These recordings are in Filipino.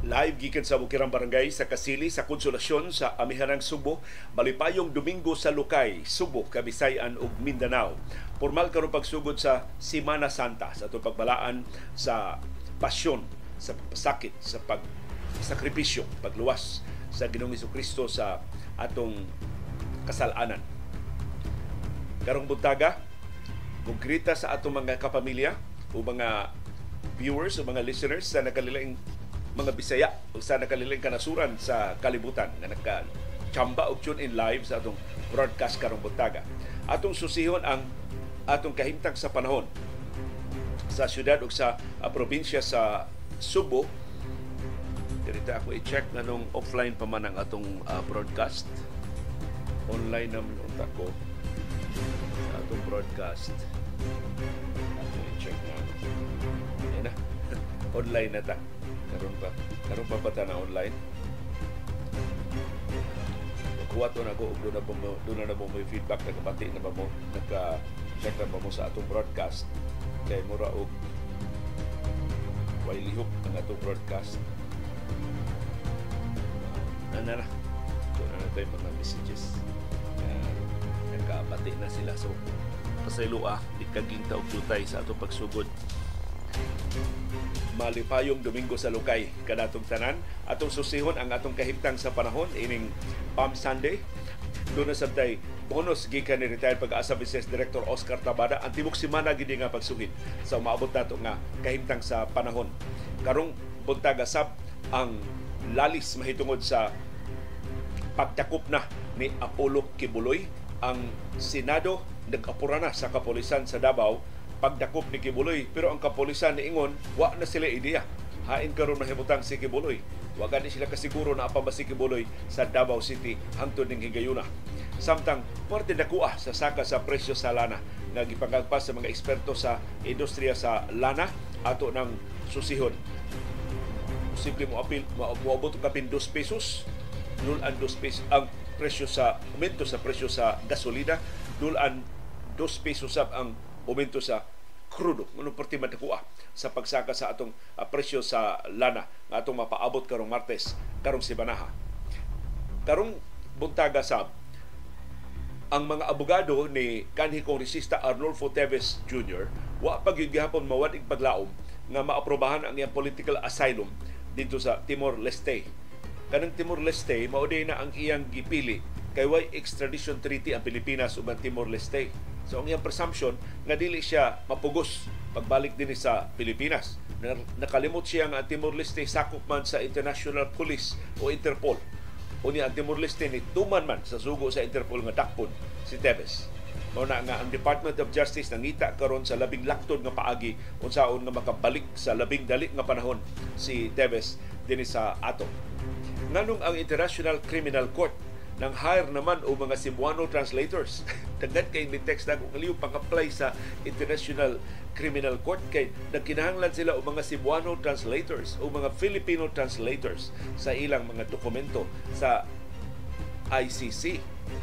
Live gikan sa Bukirang Barangay sa Kasili sa Konsolasyon sa Amihanang Subo, malipayong Domingo sa Lukay, Subo, Kabisayan ug Mindanao. Formal karon pagsugod sa Semana Santa sa atong pagbalaan sa pasyon, sa sakit, sa pagsakripisyo, pagluwas sa Ginoong Hesukristo sa atong kasalanan. Karong buntaga, konkreta sa atong mga kapamilya o mga viewers o mga listeners sa nakalilaing mga Bisaya o sa nakaliling kanasuran sa kalibutan na nagka-chamba o tune in live sa atong broadcast karong buntaga. Atong susihon ang atong kahimtang sa panahon sa syudad o sa probinsya sa Subo. Dito ako i-check na nung offline pa man ang atong broadcast. Online naman unta ko sa atong broadcast. Ako i-check na. Yan na. Online na ta. Karon pa bata na online. Kuha to na ko doon na mo may feedback, nagkabati na ba mo, nagka-check na ba mo sa atong broadcast kay mura og way lihok ang atong broadcast. Doon na tayo mga messages. Nagkabati na sila, so pasaylo di kaging taog tutay sa atong pagsugod. Malipayong Domingo sa Lukay kanatong tanan. Atong susihon ang atong kahimtang sa panahon ining Palm Sunday. Doon na sabtay bonus gikan ni retired pag-asa Business Director Oscar Tabada ang tibok semana gid nga pagsuhid sa maabot nato nga kahimtang sa panahon. Karong buntaga sab ang lalis mahitungod sa pagtakop na ni Apollo Kibuloy. Ang Senado nag-apura na sa kapulisan sa Davao pagdakop ni Kibuloy, pero ang kapulisan niingon wa na sila ideya. Hain karon mahimutang si Kibuloy. Wa gani sila kasiguro na apa ba si Kibuloy sa Davao City hangtod ning higayuna. Samtang parte dakuha sa saka sa presyo sa lana nga gipangagpas sa mga eksperto sa industriya sa lana ato ng susihon. Posible mo apil moabot kapin 2 pesos. Dulan 2 pesos ang presyo sa aumento sa presyo sa gasolina, dulan 2 pesos sab ang aumento sa krudo. Ano parte madakuha sa pagsaka sa atong presyo sa lana nga atong mapaabot karong Martes, karong Sibanaha. Karong buntaga sab ang mga abogado ni kanhi kongresista Arnolfo Teves Jr. wa pa gyud gihapon mawadig paglaom nga maaprobahan ang iyang political asylum dito sa Timor-Leste. Kanang Timor-Leste mao na ang iyang gipili kay way extradition treaty ang Pilipinas ug ang Timor-Leste. So ang iyang presumption nga dili siya mapugos pagbalik din sa Pilipinas. Nakalimot siya nga ang Timor-Leste sakop man sa International Police o Interpol. Unya ang Timor-Leste ni tuman man sa sugo sa Interpol nga dakpon si Teves. Mao na nga ang Department of Justice nangita karon sa labing laktod nga paagi unsaon nga makabalik sa labing dali nga panahon si Teves dinhi sa ato. Nganong ang International Criminal Court nang hire naman o mga Cebuano translators. Daghan kay ni text na kung aliw pang-apply sa International Criminal Court kay nagkinahanglan sila o mga Cebuano translators o mga Filipino translators sa ilang mga dokumento sa ICC.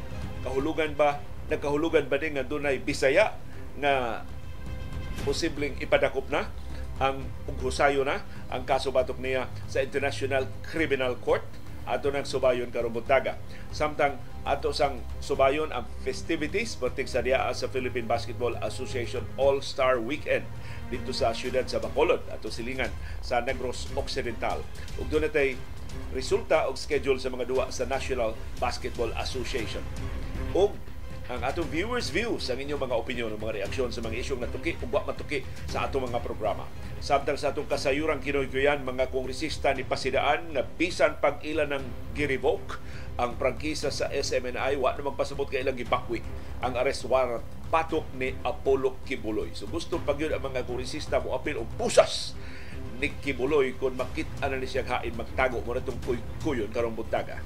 Nagkahulugan ba din nga dunay Bisaya nga posibleng ipadakop na ang ughusayo na ang kaso batok niya sa International Criminal Court? Ato nang subayon karong buntaga. Samtang ato sang subayon ang festivities perting sa diaa sa Philippine Basketball Association All-Star Weekend dito sa siyudad sa Bacolod ato silingan sa Negros Occidental. Ug doon natay resulta og schedule sa mga duwa sa National Basketball Association. Ug ang atong viewers' views, ang inyong mga opinyon, mga reaksyon sa mga isyong natuki o wa matuki sa atong mga programa. Samtang sa atong kasayurang kinoy-kuyan, mga kongresista ni Pasidaan na bisan pag ilan ng gi-revoke ang prangkisa sa SMNI, wa namang pasabot ka ilang gipakwi ang arrest warrant patok ni Apollo Kibuloy. So gusto pag yun ang mga kongresista mo apil o pusas ni Kibuloy kung makita na ni siyang hain magtago mo na itong kuyon karong buntaga.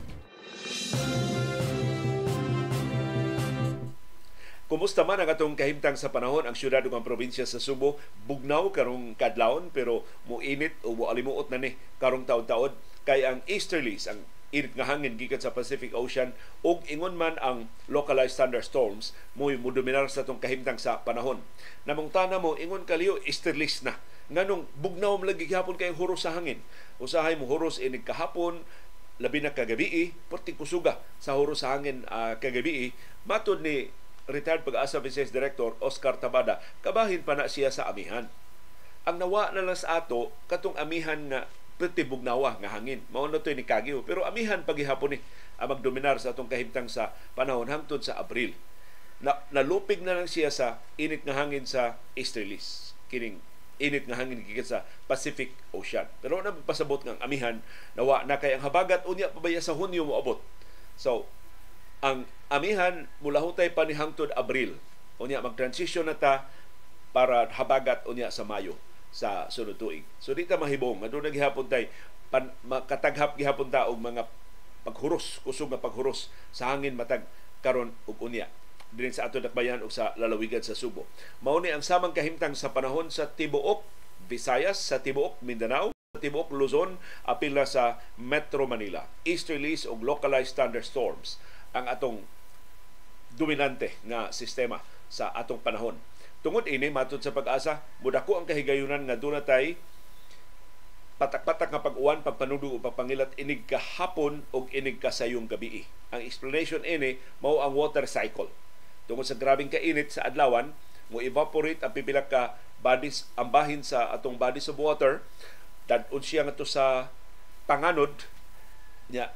Kumusta man ang atong kahimtang sa panahon ang syudad ug ang probinsya sa Subo? Bugnaw karong kadlawon pero muinit o mualimuot na ni karong taon-taon kay ang easterlies, ang init nga hangin gikan sa Pacific Ocean ug ingon man ang localized thunderstorms mo dominar sa atong kahimtang sa panahon. Namungtana mo ingon kaliyo easterlies na nganong bugnaw lagi gihapon kay huros sa hangin. Usahay mo huros inig kahapon, labi na kagabi, perti kusuga sa huros sa hangin kagabi. Matod ni retired pag-asa Vice Director Oscar Tabada, kabahin pa na siya sa amihan. Ang nawa na lang sa ato, katong amihan nga perti bugnawa nga hangin. Mao na to ni Kagyo. Pero amihan paghihapon ni ang magdominar sa atong kahimtang sa panahon hangtod sa Abril. Nalupig na lang siya sa init nga hangin sa easterlies. Kining init nga hangin gikan sa Pacific Ocean. Pero na pasabot ng amihan, nawa na kay ang habagat unya pabaya sa Hunyo moabot. So, ang amihan mula hutay pa ni hangtod Abril. Unya mag-transition na ta para habagat unya sa Mayo sa sunod tuig. So di ta mahibong adto gihapon tay makataghap gihapon ta og mga paghuros, kusog nga paghuros sa hangin matag karon og unya dinhi sa ato dakbayan ug sa lalawigan sa Subo. Mao ni ang samang kahimtang sa panahon sa tibuok Visayas, sa tibuok Mindanao, sa tibuok Luzon, apil na sa Metro Manila. Easterlies ug localized thunderstorms ang atong dominante nga sistema sa atong panahon. Tungod ini matud sa pag-asa, mudako ang kahigayunan nga dunay patak-patak nga pag-uwan, pagpanudog o pagpangilat inig kahapon o inig kasayong gabi. Ang explanation ini mao ang water cycle. Tungod sa grabing kainit sa adlawan, mo evaporate ang pipila ka bodies, ang bahin sa atong bodies of water, dadun siya nga to sa panganod nya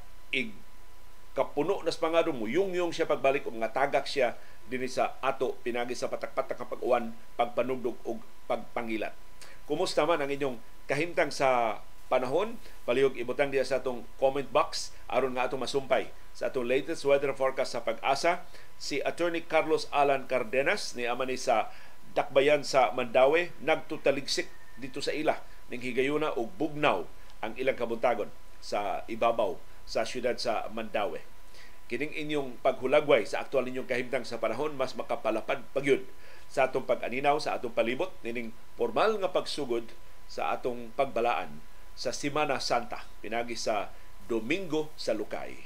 kapuno nas pangadong mo yung siya pagbalik og nga tagak siya dinhi sa ato pinagi sa patak-patak nga pag-uwan, pagpanugdog ug pagpangilat. Kumusta man ang inyong kahimtang sa panahon? Palihog ibutang diya sa atong comment box aron nga atong masumpay sa atong latest weather forecast sa pag-asa. Si Attorney Carlos Alan Cardenas ni amani sa dakbayan sa Mandaue nagtutaligsik dito sa ila ning higayuna og bugnaw ang ilang kabuntagon sa ibabaw sa syudad sa Mandaue. Kining inyong paghulagway sa aktual ninyong kahimtang sa panahon mas makapalapad pagyud sa atong pag-aninaw, sa atong palibot nining formal nga pagsugod sa atong pagbalaan sa Semana Santa pinagi sa Domingo sa Lukay.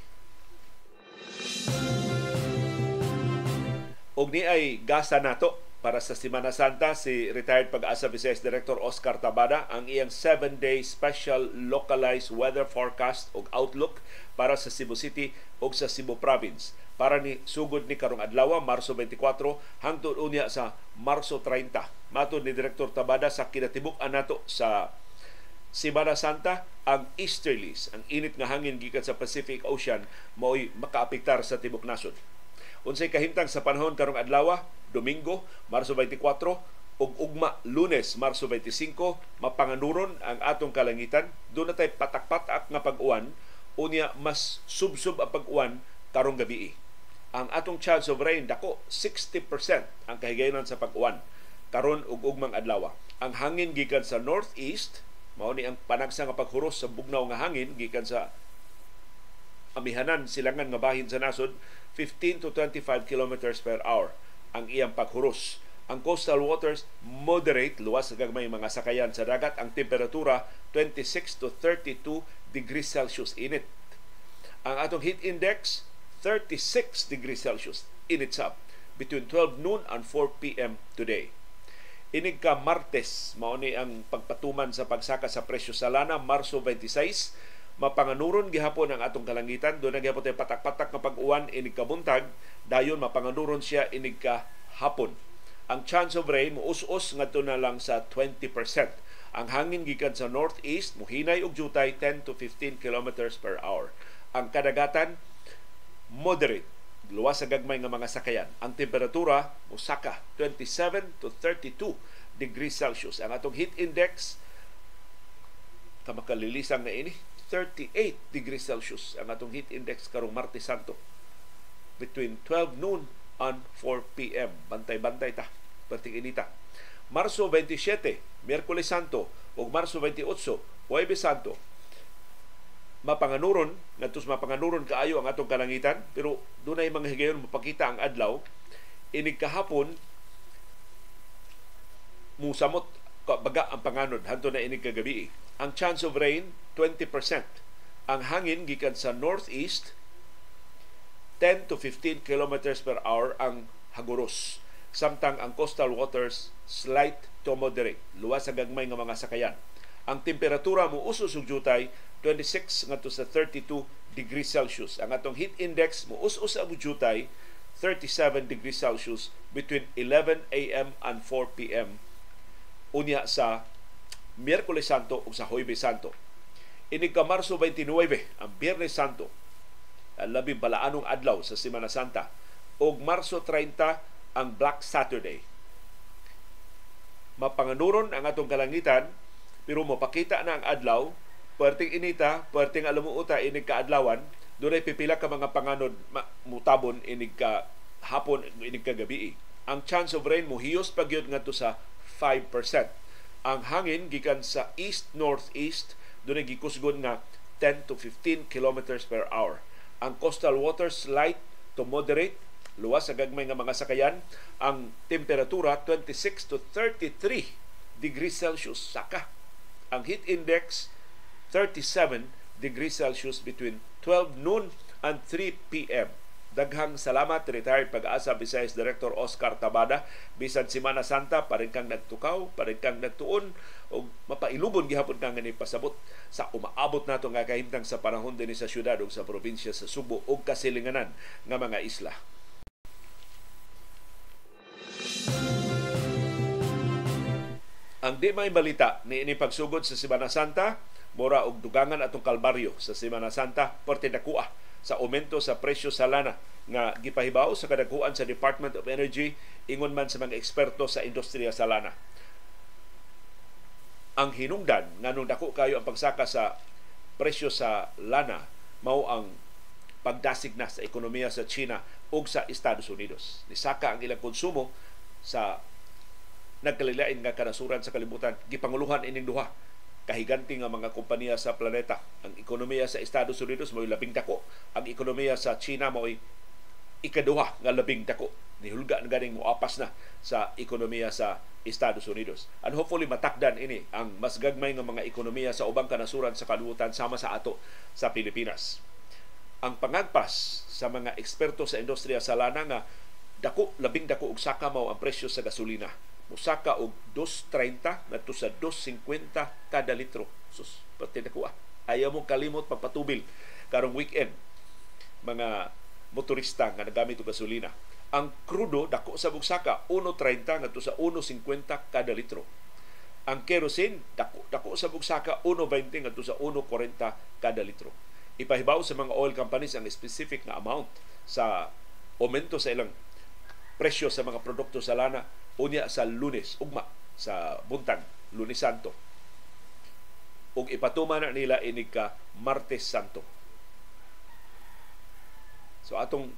Og ni ay gasa nato para sa Semana Santa si retired pag-asa Vice Director Oscar Tabada ang iyang 7-day special localized weather forecast og outlook para sa Cebu City ug sa Cebu Province para ni sugod ni karong adlaw Marso 24 hangtod unya sa Marso 30. Matud ni Director Tabada sa kinatibuk-an nato sa Semana Santa, ang easterlies, ang init nga hangin gikan sa Pacific Ocean mao'y makaapektar sa tibok nasod. Unsay kahimtang sa panahon karong adlaw, Domingo, Marso 24, ug ugma Lunes, Marso 25, mapanganuron ang atong kalangitan. Doon na tayo patak-patak nga pag-uwan, unya mas sub-sub ang pag-uwan karong gabi. Ang atong chance of rain, dako, 60% ang kahigayonan sa pag-uwan karon ug ugmang adlaw. Ang hangin gikan sa northeast, mao ni ang panagsa nga paghuros sa bugnaw nga hangin gikan sa amihanan silangan nga bahin sa nasod, 15 to 25 kilometers per hour ang iyang paghuros. Ang coastal waters moderate, luwas sa gagmay mga sakayan sa dagat. Ang temperatura 26 to 32 degrees Celsius init. Ang atong heat index 36 degrees Celsius init sab between 12 noon and 4 p.m. today. Inig ka Martes, mao ni ang pagpatuman sa pagsaka sa presyo sa lana, Marso 26, mapanganuron gihapon ang atong kalangitan. Doon na gihapon tayo patak-patak nga pag-uwan inig ka buntag, dayon mapanganuron siya inig ka hapon. Ang chance of rain muus-us ngadto na lang sa 20%. Ang hangin gikan sa northeast muhinay og jutay 10 to 15 kilometers per hour. Ang kadagatan moderate, luwas sa gagmay nga mga sakayan. Ang temperatura musaka 27 to 32 degrees Celsius. Ang atong heat index kamakalilisang na ini 38 degrees Celsius ang atong heat index karong Martes Santo between 12 noon and 4 p.m. Bantay-bantay ta perting inita. Marso 27 Miyerkules Santo ug Marso 28 Huwebes Santo mapanganuron kaayo ang atong kalangitan, pero dunay mga higayon mapakita ang adlaw. Inig kahapon musamot baga ang panganod hanto na inig kagabi. Ang chance of rain 20%. Ang hangin gikan sa northeast 10 to 15 kilometers per hour ang haguros. samtang ang coastal waters slight to moderate, luwas sa gagmay nga mga sakayan. Ang temperatura mo usos ug jutay 26 ngadto sa 32 degrees Celsius. Ang atong heat index mo us sa jutay 37 degrees Celsius between 11 a.m. and 4 p.m. unya sa Miyerkules Santo ug sa Huwebes Santo. Inig ka Marso 29 ang Biyernes Santo, ang labing balaanong adlaw sa Semana Santa, ug Marso 30 ang Black Saturday. Mapanganuron ang atong kalangitan, pero mapakita na ang adlaw, puwerteng inita, puwerteng alamuuta, inig kaadlawan, doon ay pipila ka mga panganod mutabon, inig ka hapon, inig ka gabi. Ang chance of rain mo hiyos pagyod ngadto sa 5%. Ang hangin gikan sa east-northeast, doon ay gikusgon nga 10 to 15 kilometers per hour. Ang coastal waters light to moderate, luwas sa gagmay nga mga sakayan. Ang temperatura 26 to 33 degrees Celsius saka. Ang heat index 37 degrees Celsius between 12 noon and 3 p.m. Daghang salamat, retired Pag-asa Visayas Director Oscar Tabada. Bisan Semana Santa, parin kang nagtukaw, parin kang nagtuon, o mapailubon gihapon kang nga pasabot sa umaabot nato nga kahimtang sa panahon din sa syudad o sa probinsya sa Subo o kasilinganan nga mga isla. Ang di may balita ni ini pagsugod sa Semana Santa, mura og dugangan atong kalbaryo sa Semana Santa, parte dakua sa aumento sa presyo sa lana nga gipahibaw sa kadakuan sa Department of Energy ingon man sa mga eksperto sa industriya sa lana. Ang hinungdan nganong dako kayo ang pagsaka sa presyo sa lana mao ang pagdasig na sa ekonomiya sa China ug sa Estados Unidos. Nisaka ang ilang konsumo sa nagkalilain nga kanasuran sa kalibutan. Gipanguluhan ining duha kahiganti nga mga kompanya sa planeta. Ang ekonomiya sa Estados Unidos mo'y labing dako. Ang ekonomiya sa China mo'y ikaduha nga labing dako. Nihulga na ganing moapas na sa ekonomiya sa Estados Unidos. And hopefully matakdan ini ang mas gagmay nga mga ekonomiya sa ubang kanasuran sa kalibutan sama sa ato sa Pilipinas. Ang pangagpas sa mga eksperto sa industriya sa lana nga dako, labing dako og saka mao ang presyo sa gasolina. Musaka og 2.30 ngadto sa 2.50 kada litro. Sus, pati dako. Ayaw mo kalimot pagpatubil karong weekend mga motorista nga nagamit og gasolina. Ang krudo dako sa bugsaka 1.30 ngadto sa 1.50 kada litro. Ang kerosene dako sa bugsaka 1.20 ngadto sa 1.40 kada litro. Ipahibaw sa mga oil companies ang specific na amount sa aumento sa ilang presyo sa mga produkto sa lana unya sa Lunes ugma sa buntag Lunes Santo. Ug ipatuman na nila inig ka Martes Santo. So atong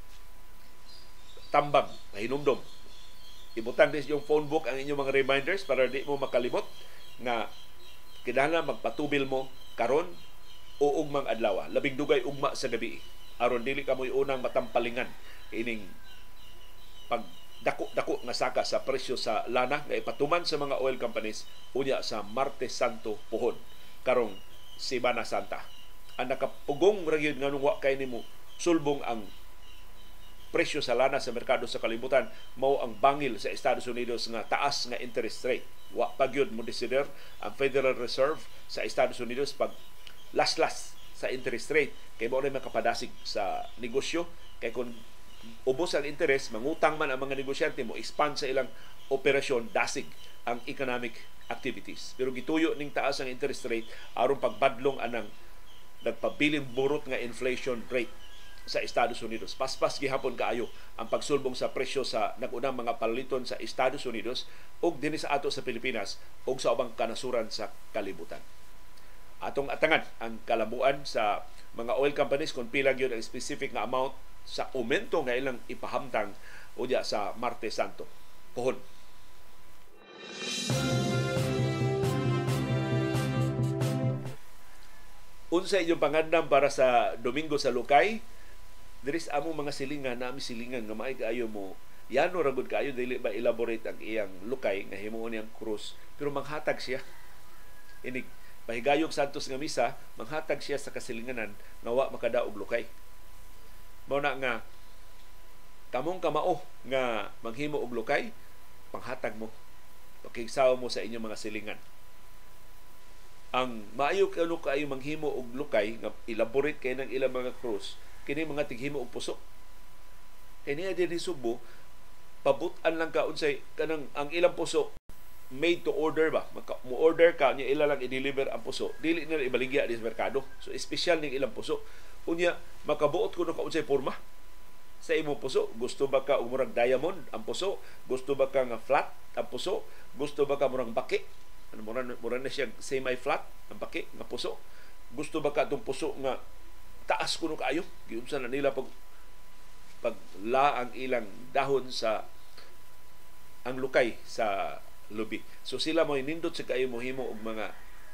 tambang na hinumdom, ibutang din yung phone book ang inyong mga reminders para di mo makalimot nga kinahanglan magpatubil mo karon o ugmang adlaw, labing dugay ugma sa gabi aron dili ka mo'y unang matampalingan ining pag dako nga saka sa presyo sa lana nga ipatuman sa mga oil companies unya sa Martes Santo puhon karong Semana Santa. Ang nakapugong ragyod nga nung wa kay nimo sulbong ang presyo sa lana sa merkado sa kalibutan mao ang bangil sa Estados Unidos nga taas nga interest rate. Wa pa gyud mo desider ang Federal Reserve sa Estados Unidos pag las-las sa interest rate kay mao na makapadasig sa negosyo kay kung ubos ang interes, mangutang man ang mga negosyante mo, expand sa ilang operasyon, dasig ang economic activities. Pero gituyo ning taas ang interest rate aron pagbadlong anang nagpabiling burot nga inflation rate sa Estados Unidos. Paspas gihapon kaayo ang pagsulbong sa presyo sa nagunang mga palaliton sa Estados Unidos ug dinhi sa ato sa Pilipinas ug sa ubang kanasuran sa kalibutan. Atong atangan ang kalabuan sa mga oil companies kung pila gyud ang specific nga amount sa aumento nga ilang ipahamtang unya sa Martes Santo puhon. Unsa inyong pangandam para sa Domingo sa Lukay? Diris among mga silingan, nami silingan nga maay kaayo mo yano ragud kaayo dili ba elaborate ang iyang lukay nga himuon niyang krus pero manghatag siya inig pahigayong Santos nga misa, manghatag siya sa kasilinganan nga wa makadaog lukay. Mao na nga kamong kamao nga maghimo og lukay, panghatag mo, pakigsaw mo sa inyong mga silingan. Ang maayo kano kaayo manghimo og lukay nga elaborate kay ng ilang mga krus, kini mga tighimo og puso. Kini din Subo, pabutan lang ka unsay kanang ang ilang puso made to order ba, mo order ka nya ila lang i-deliver ang puso, dili nila ibaligya sa merkado. So espesyal ning ilang puso, unya makabuot kuno ka unsay porma sa imong puso. Gusto ba ka og murag diamond ang puso? Gusto ba ka nga flat ang puso? Gusto ba ka murag baki? Ano mura na siya semi-flat ang baki nga puso? Gusto ba ka itong puso nga taas kuno kaayo? Giunsa na nila pagla ang ilang dahon sa ang lukay sa lubi. So sila mo nindot sa kayo mohimo og mga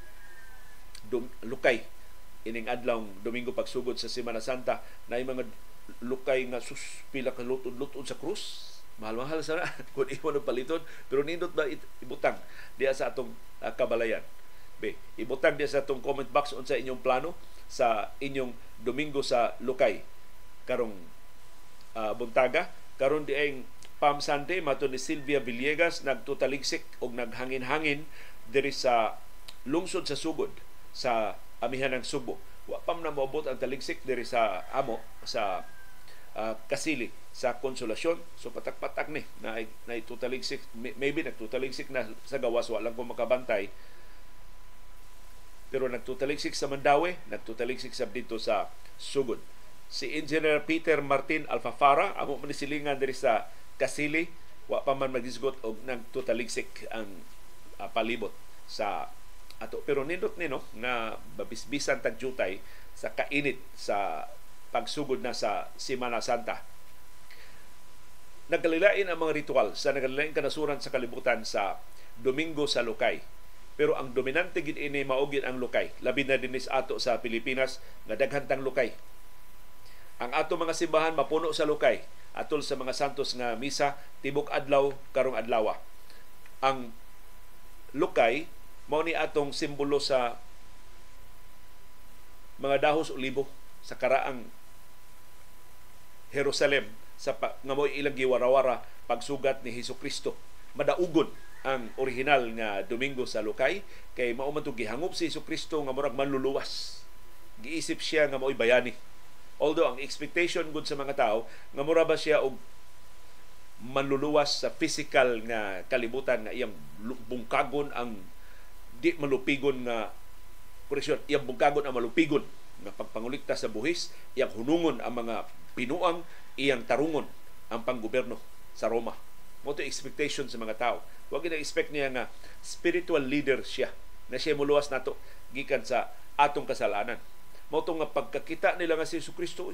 lukay ining adlaw Domingo pagsugod sa Semana Santa, na mga lukay nga pila ka lutod sa krus. Mahal-mahal sana kung iwan ng paliton, pero nindot ba ibutang diya sa atong kabalayan. Ibutang diya sa atong comment box unsa inyong plano sa inyong Domingo sa lukay karong buntaga. Karon di ay Palm Sunday, mato ni Sylvia Villegas, nagtutaligsik o naghangin-hangin diri sa lungsod sa Sugod sa amihan ng Subo. Wa pa na maabot ang taligsik diri sa amo sa Kasili sa Konsolasyon. So patak-patak ni na tutaligsik, maybe nagtutaligsik na sa gawas, wala lang ko makabantay, pero nagtutaligsik sa Mandawi, nagtutaligsik sa dito sa Sugod. Si Engineer Peter Martin Alfafara, amo man silingan diri sa Kasili, wa pa man magdisgot og nagtutaligsik ang palibot sa ato. Pero nindot ni nga babisbisan tagjutay sa kainit sa pagsugod na sa Semana Santa. Nagkalilain ang mga ritual sa nagkalilain kanasuran sa kalibutan sa Domingo sa Lukay. Pero ang dominante gid ini maugid ang lukay. Labi na dinis ato sa Pilipinas nga daghantang lukay. Ang ato mga simbahan mapuno sa lukay atol sa mga santos nga misa tibok adlaw karong adlaw. Ang lukay mao ni atong simbolo sa mga dahos olibo sa karaang Jerusalem sa nga mo'y ilang giwarawara pagsugat ni Hesukristo. Madaugon ang original nga Domingo sa Lukay kay mao man gihangop si Hesukristo nga murag manluluwas. Giisip siya nga mo'y bayani. Although ang expectation gud sa mga tao nga mura ba siya og manluluwas sa physical nga kalibutan, nga iyang bungkagon ang di malupigon nga koreksyon, iyang bungkagon ang malupigon nga pagpangulikta sa buhis, iyang hunungon ang mga pinuang, iyang tarungon ang panggobyerno sa Roma. Mo to expectation sa mga tao. Wa gyud expect niya nga spiritual leader siya, na siya muluwas nato gikan sa atong kasalanan. Mo to nga pagkakita nila nga si Jesucristo,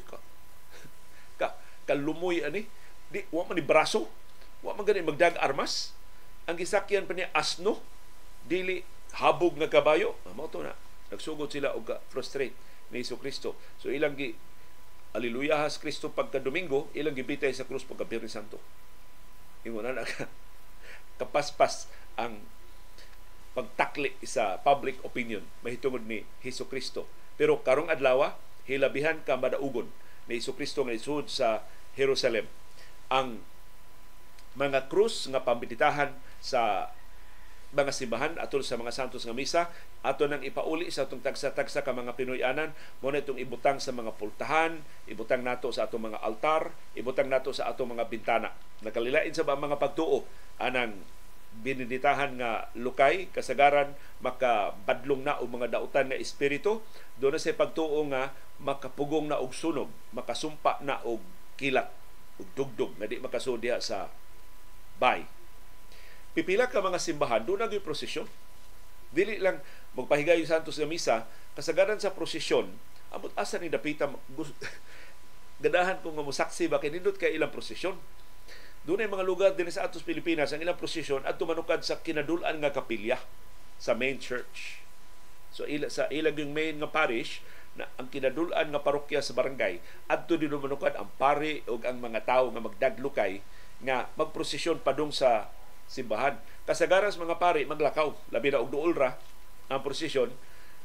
kalumoy ani, di wa man ni braso, wa man gani magdag armas. Ang gisakyan pa niya asno, dili habog nga kabayo. Mo to na nagsugod sila og frustrate ni Jesucristo. So ilang gi aliluyahas Kristo pagka Domingo, ilang gibitay sa krus pagka Biyernes Santo. Imo na kapaspas ang pagtakli sa public opinion mahitungod ni Jesucristo. Pero karong adlaw, hilabihan ka madaugon ni Jesucristo nga isud sa Jerusalem. Ang mga krus nga pambititahan sa mga simbahan atol sa mga santos nga misa ato nang ipauli sa atong tagsa-tagsa ka mga Pinoy-anan, mo na itong ibutang sa mga pultahan, ibutang nato sa atong mga altar, ibutang nato sa atong mga bintana. Nakalilain sa mga pagtuo anang biniditahan nga lukay, kasagaran makabadlong na og mga dautan nga espiritu. Doon na sa pagtuo nga makapugong na og sunog, makasumpa na og kilat og dugdog na di makasudya sa bay. Pipila ka mga simbahan, doon naging prosesyon. Dili lang magpahiga yung santos nga misa, kasagaran sa prosesyon, amot asa ni dapita, ganahan ko nga musaksi ba, kinindot kay ilang prosesyon. Doon ay mga lugar din sa atos Pilipinas, ang ilang prosesyon at tumanukad sa kinadulan nga kapilya sa main church. So sa ilang yung main nga parish, na ang kinadulan nga parokya sa barangay, adto din manukad ang pari o ang mga tao nga magdaglukay nga magprosesyon padung sa simbahan. Kasagaran sa mga pari maglakaw, labi na og duol ra ang prosesyon,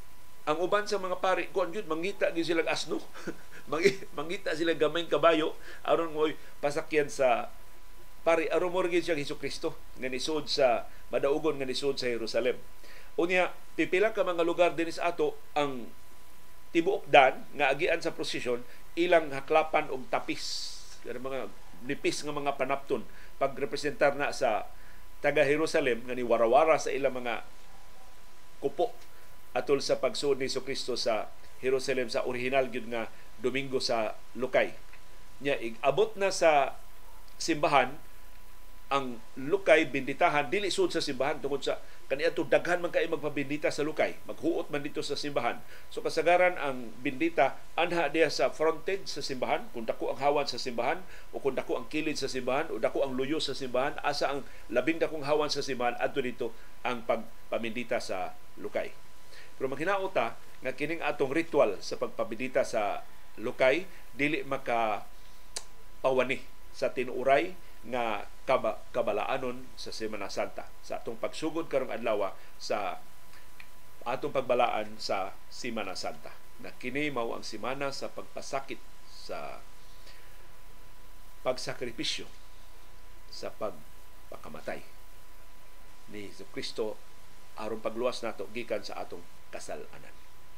ang uban sa mga pari kon jud mangita gyud silang asno. Mangita sila gamayng kabayo aron mo pasakyan sa pari aron mo gyud siya Hesukristo nga nisud sa madaugon nga nisud sa Jerusalem. Unya pipila ka mga lugar dinis ato ang tibuok dan nga agian sa prosesyon ilang haklapan og tapis mga nipis nga mga panapton pagrepresentar na sa taga Jerusalem nga ni warawara sa ilang mga kupo atol sa pagsuod ni Jesucristo sa Jerusalem sa original gyud nga Domingo sa Lukay. Nya abot na sa simbahan ang Lukay binditahan dili sud sa simbahan tungod sa kaniadto daghan man kay magpabindita sa Lukay, maghuot man dito sa simbahan. So kasagaran ang bindita anha diya sa frontage sa simbahan, kung dako ang hawan sa simbahan o kung dako ang kilid sa simbahan o dako ang luyo sa simbahan, asa ang labing dakong hawan sa simbahan adto dito ang pagpamindita sa Lukay. Pero maghinaota nga kining atong ritual sa pagpabindita sa Lukay dili maka pawani sa tinuray nga kabalaanon sa Semana Santa sa atong pagsugod karong adlaw sa atong pagbalaan sa Semana Santa na kini mao ang semana sa pagpasakit sa pagsakripisyo sa pagpakamatay ni Jesucristo aron pagluwas nato gikan sa atong kasalanan.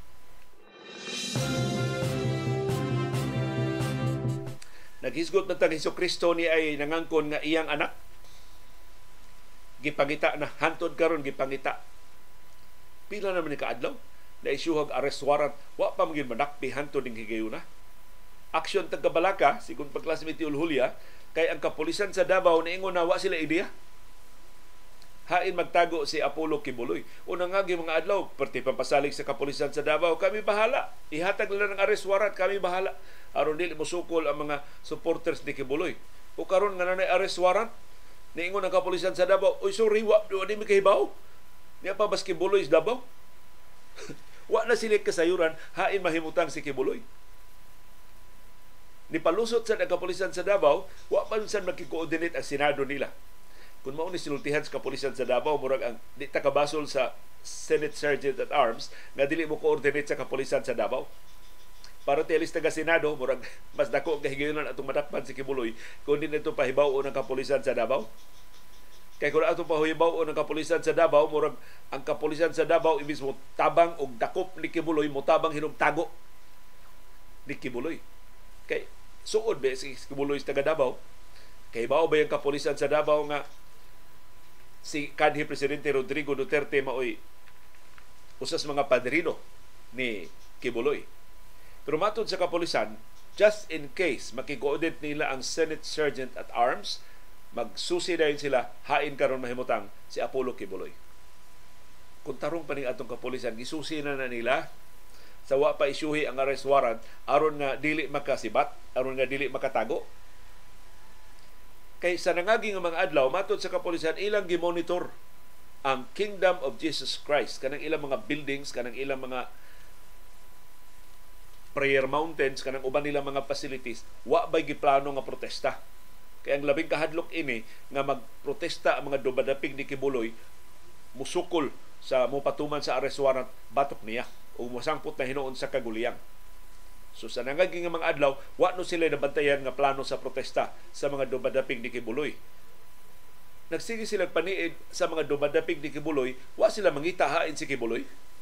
Naghisgot man tag Hesukristo ni ay nangangkon nga iyang anak gipangita na hantod karon gipangita pila naman ni kaadlaw na isyuhag arrest warrant wa pa magin manakpi hantod ning higayuna. Aksyon tag Kabalaka sigon pagklasmate Hulya kay ang kapulisan sa Davao niingon na wa sila ideya hain magtago si Apollo Kibuloy. Unang nga mga adlaw, perti pampasalig sa kapulisan sa Davao, kami bahala. Ihatag nila ng arrest warrant, kami bahala. Aron dili musukol ang mga supporters ni Kibuloy. O karon nga nanay arrest warrant, niingon ang kapulisan sa Davao, oy sorry, wa di mi kahibaw. Niya pa bas Kibuloy sa Davao. Wa na sila kasayuran, hain mahimutang si Kibuloy. Ni palusot sa kapulisan sa Davao, wa pa saan magki-coordinate ang Senado nila. Kung mao ni sinultihan sa kapulisan sa Davao murag ang di ta kabasol sa Senate Sergeant at Arms nga dili mo coordinate sa kapulisan sa Davao. Para tialis taga Senado murag mas dako ang kahigayonan atong madakpan si Kibuloy kung di nito pahibaw ng kapulisan sa Davao. Kay kung atong pahibaw ng kapulisan sa Davao murag ang kapulisan sa Davao imbis mo tabang og dakop ni Kibuloy mo tabang hinumtago ni Kibuloy. Kay suod ba si Kibuloy sa taga Davao? Kay bao ba yung kapulisan sa Davao nga si kanhi Presidente Rodrigo Duterte maoy usas mga padrino ni Kibuloy. Pero matod sa kapulisan, just in case makikoordinate nila ang Senate Sergeant at Arms, magsusi dayon sila hain karon mahimutang si Apollo Kibuloy. Kung tarong pa ning atong kapulisan, gisusi na nila sa wa pa isyuhi ang arrest warrant aron nga dili makasibat, aron nga dili makatago. Kay sa nangaging mga adlaw matod sa kapulisan ilang gimonitor ang Kingdom of Jesus Christ kanang ilang mga buildings, kanang ilang mga prayer mountains, kanang uban nilang mga facilities wa bay giplano nga protesta. Kay ang labing kahadlok ini nga magprotesta ang mga dumadapig ni Kibuloy musukol sa mopatuman sa arrest warrant batok niya o mosangpot na hinuon sa kaguliyang. So sa nangaging mga adlaw, wa no sila nabantayan nga plano sa protesta sa mga dumadapig ni Kibuloy. Nagsige sila paniid sa mga dumadapig ni Kibuloy, wa sila mangita hain si Kibuloy.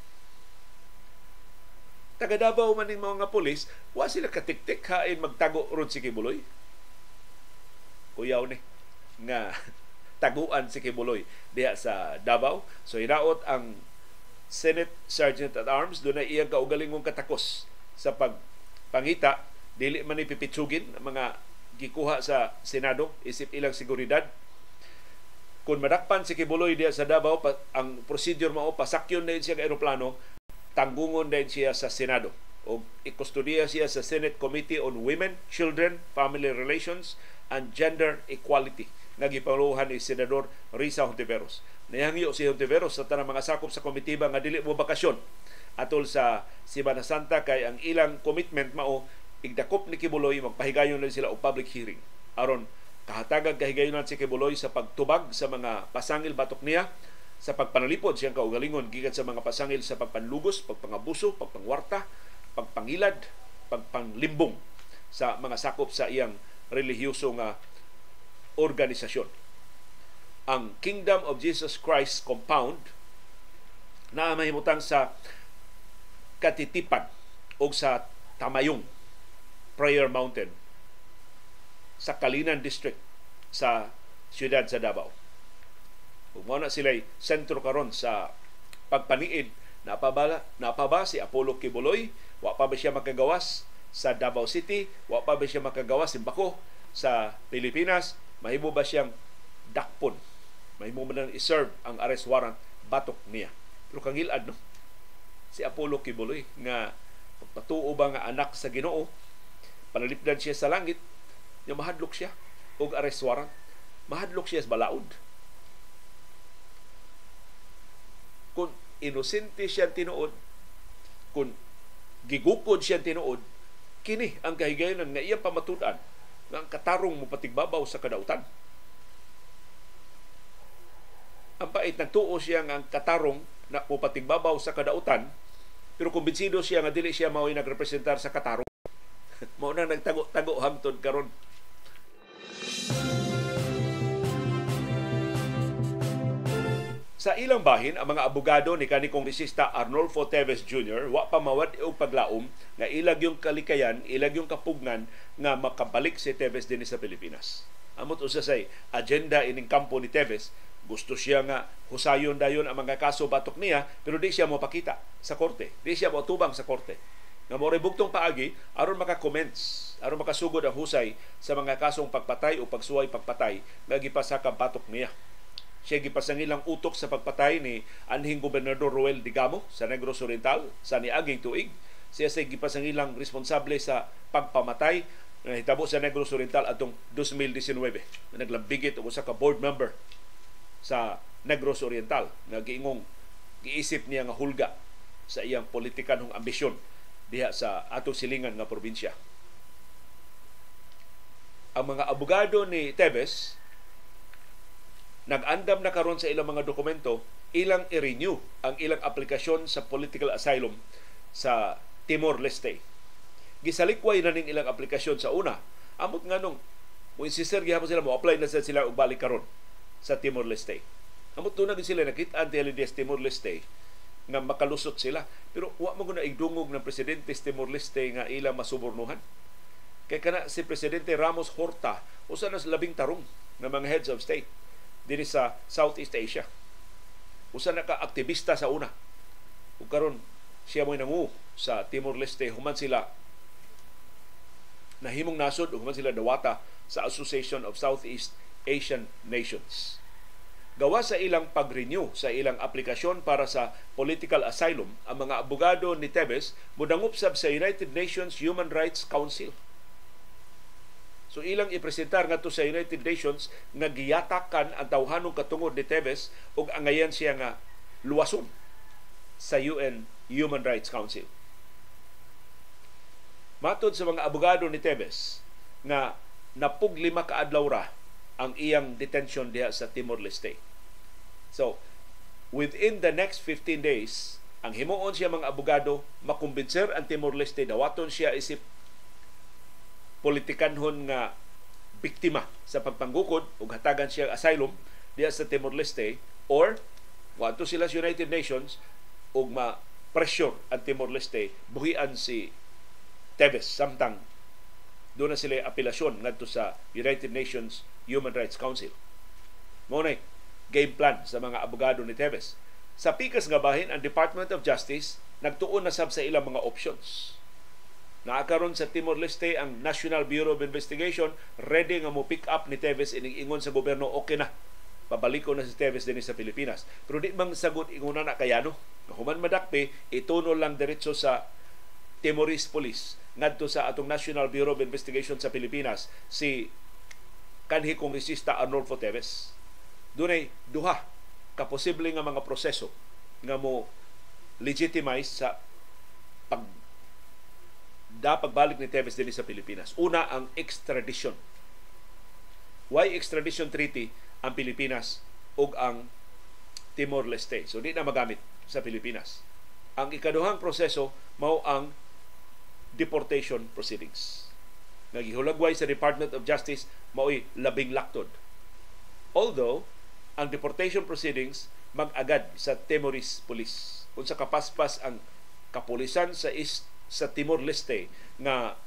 Taga Davao man ning mga pulis, wa sila katiktik hain magtago ron si Kibuloy. Kuyaw ni nga taguan si Kibuloy diha sa Davao. So hinaot ang Senate Sergeant at Arms doon na iyang kaugalingong katakos sa pangita, dili man ipipitsugin ang mga gikuha sa Senado isip ilang seguridad. Kung madakpan si Kibuloy diya sa Davao, ang procedure mao pasakyon din siya sa eroplano, tanggungon din siya sa Senado o ikustudiya siya sa Senate Committee on Women, Children, Family Relations and Gender Equality nga gipanguruhan ni Senador Risa Hontiveros. Nayangyo si Hontiveros sa tanang mga sakop sa komitiba nga dili mo bakasyon atol sa Semana Santa kay ang ilang commitment mao igdakop ni Kibuloy magpahigayon na sila og public hearing aron kahatagan kahigayonan si Kibuloy sa pagtubag sa mga pasangil batok niya sa pagpanalipod siyang kaugalingon gikan sa mga pasangil sa pagpanlugos, pagpangabuso, pagpangwarta, pagpangilad, pagpanglimbong sa mga sakop sa iyang relihiyoso nga organisasyon. Ang Kingdom of Jesus Christ Compound na mahimutang sa Katitipan o sa Tamayong, Prayer Mountain sa Kalinan District sa siyudad sa Davao. Ug mao na sila'y sentro karon sa pagpaniid. Napaba si Apollo Kibuloy, wa pa ba siya makagawas sa Davao City, wa pa ba siya makagawas sa Bako sa Pilipinas, mahimo ba siyang dakpon, mahimo man nang iserve ang arrest warrant batok niya. Pero kangilad no, si Apollo Kibuloy nga pagpatuo ba nga anak sa Ginoo, panalipdan siya sa langit, nga mahadlok siya og arrest warrant, mahadlok siya sa balaod. Kung inosente siya tinuod, kung gigukod siya tinuod, kini ang kahigayonan nga iyang pamatudan nga ang katarong mo patigbabaw sa kadautan. Ang pait nagtuo siya nga ang katarong na mo patigbabaw sa kadautan, pero kumbinsido siya nga dili siya mao'y nagrepresentar sa katarong. Mao nang nagtago-tago hangtod karon. Sa ilang bahin, ang mga abogado ni kanhi Kongresista Arnolfo Teves Jr. wa pa mawad og paglaom nga ilag yung kalikayan, ilag yung kapugnan nga makabalik si Teves din sa Pilipinas. Amot usa say agenda ining kampo ni Teves, gusto siya nga husayon dayon ang mga kaso batok niya, pero di siya mopakita sa korte, di siya motubang sa korte. Nga mo bugtong paagi aron maka-comments, aron makasugod ang husay sa mga kasong pagpatay o pagsuway pagpatay nga gipasakang batok niya. Siya gipasangilang utok sa pagpatay ni anhing Gobernador Roel Digamo sa Negros Oriental sa niaging tuig. Siya say gipasangilang responsable sa pagpamatay na hitabo sa Negros Oriental atong 2019. Naglambigit og usa ka board member sa Negros Oriental nga giingong giisip niya nga hulga sa iyang politikanhong ambisyon diha sa atong silingan nga probinsya. Ang mga abogado ni Teves nag-andam na karon sa ilang mga dokumento, ilang i-renew ang ilang aplikasyon sa political asylum sa Timor-Leste. Gisalikway na ning ilang aplikasyon sa una. Amot nga nung insistir gihapon sila, mo-apply na sila og balik karon sa Timor-Leste. Amot doon na sila nakita ang TLDS Timor-Leste nga makalusot sila. Pero wa mo na igdungog ng presidente sa Timor-Leste nga ilang masubornuhan. Kaya kana si Presidente Ramos Horta, usa na sa labing tarong ng mga heads of state diri sa Southeast Asia. Usa na ka aktivista sa una. Ug karon siya mo'y nangu sa Timor-Leste human sila nahimong nasod human sila dawata sa Association of Southeast Asian Nations. Gawa sa ilang pag-renew sa ilang aplikasyon para sa political asylum, ang mga abogado ni Teves mudangup sab sa United Nations Human Rights Council. So ilang ipresentar ngadto sa United Nations nga giyatakan ang tawhanong katungod ni Teves ug angayan siya nga luwason sa UN Human Rights Council. Matod sa mga abogado ni Teves nga napug 5 ka adlaw ra ang iyang detention diha sa Timor-Leste. So within the next 15 days, ang himuon siya mga abogado makumbinser ang Timor-Leste dawaton siya isip politikanhon nga biktima sa pagpanggukod ug hatagan siya asylum diha sa Timor-Leste, or wadto sila sa United Nations ug ma-pressure ang Timor-Leste buhian si Teves samtang doon na sila apelasyon ngadto sa United Nations Human Rights Council. Mao na game plan sa mga abogado ni Teves. Sa pikas nga bahin, ang Department of Justice nagtuon na sab sa ilang mga options. Naakaron sa Timor-Leste ang National Bureau of Investigation ready nga mo pick up ni Teves ining ingon sa gobyerno okay na. Pabaliko na si Teves din sa Pilipinas. Pero di mang sagot inguna na kayano. Human madakpe, ituno lang diretso sa Timorese Police ngadto sa atong National Bureau of Investigation sa Pilipinas si kanhi Kongresista Arnolfo Teves. Dunay duha ka posible nga mga proseso nga mo legitimize sa pagbalik ni Teves din sa Pilipinas. Una, ang extradition. Why extradition treaty ang Pilipinas ug ang Timor-Leste. So di na magamit sa Pilipinas. Ang ikaduhang proseso mao ang deportation proceedings. Nagihulagway sa Department of Justice mao'y labing laktod. Although ang deportation proceedings mag-agad sa Timorese Police. Kung sa kapaspas ang kapulisan sa Timor-Leste nga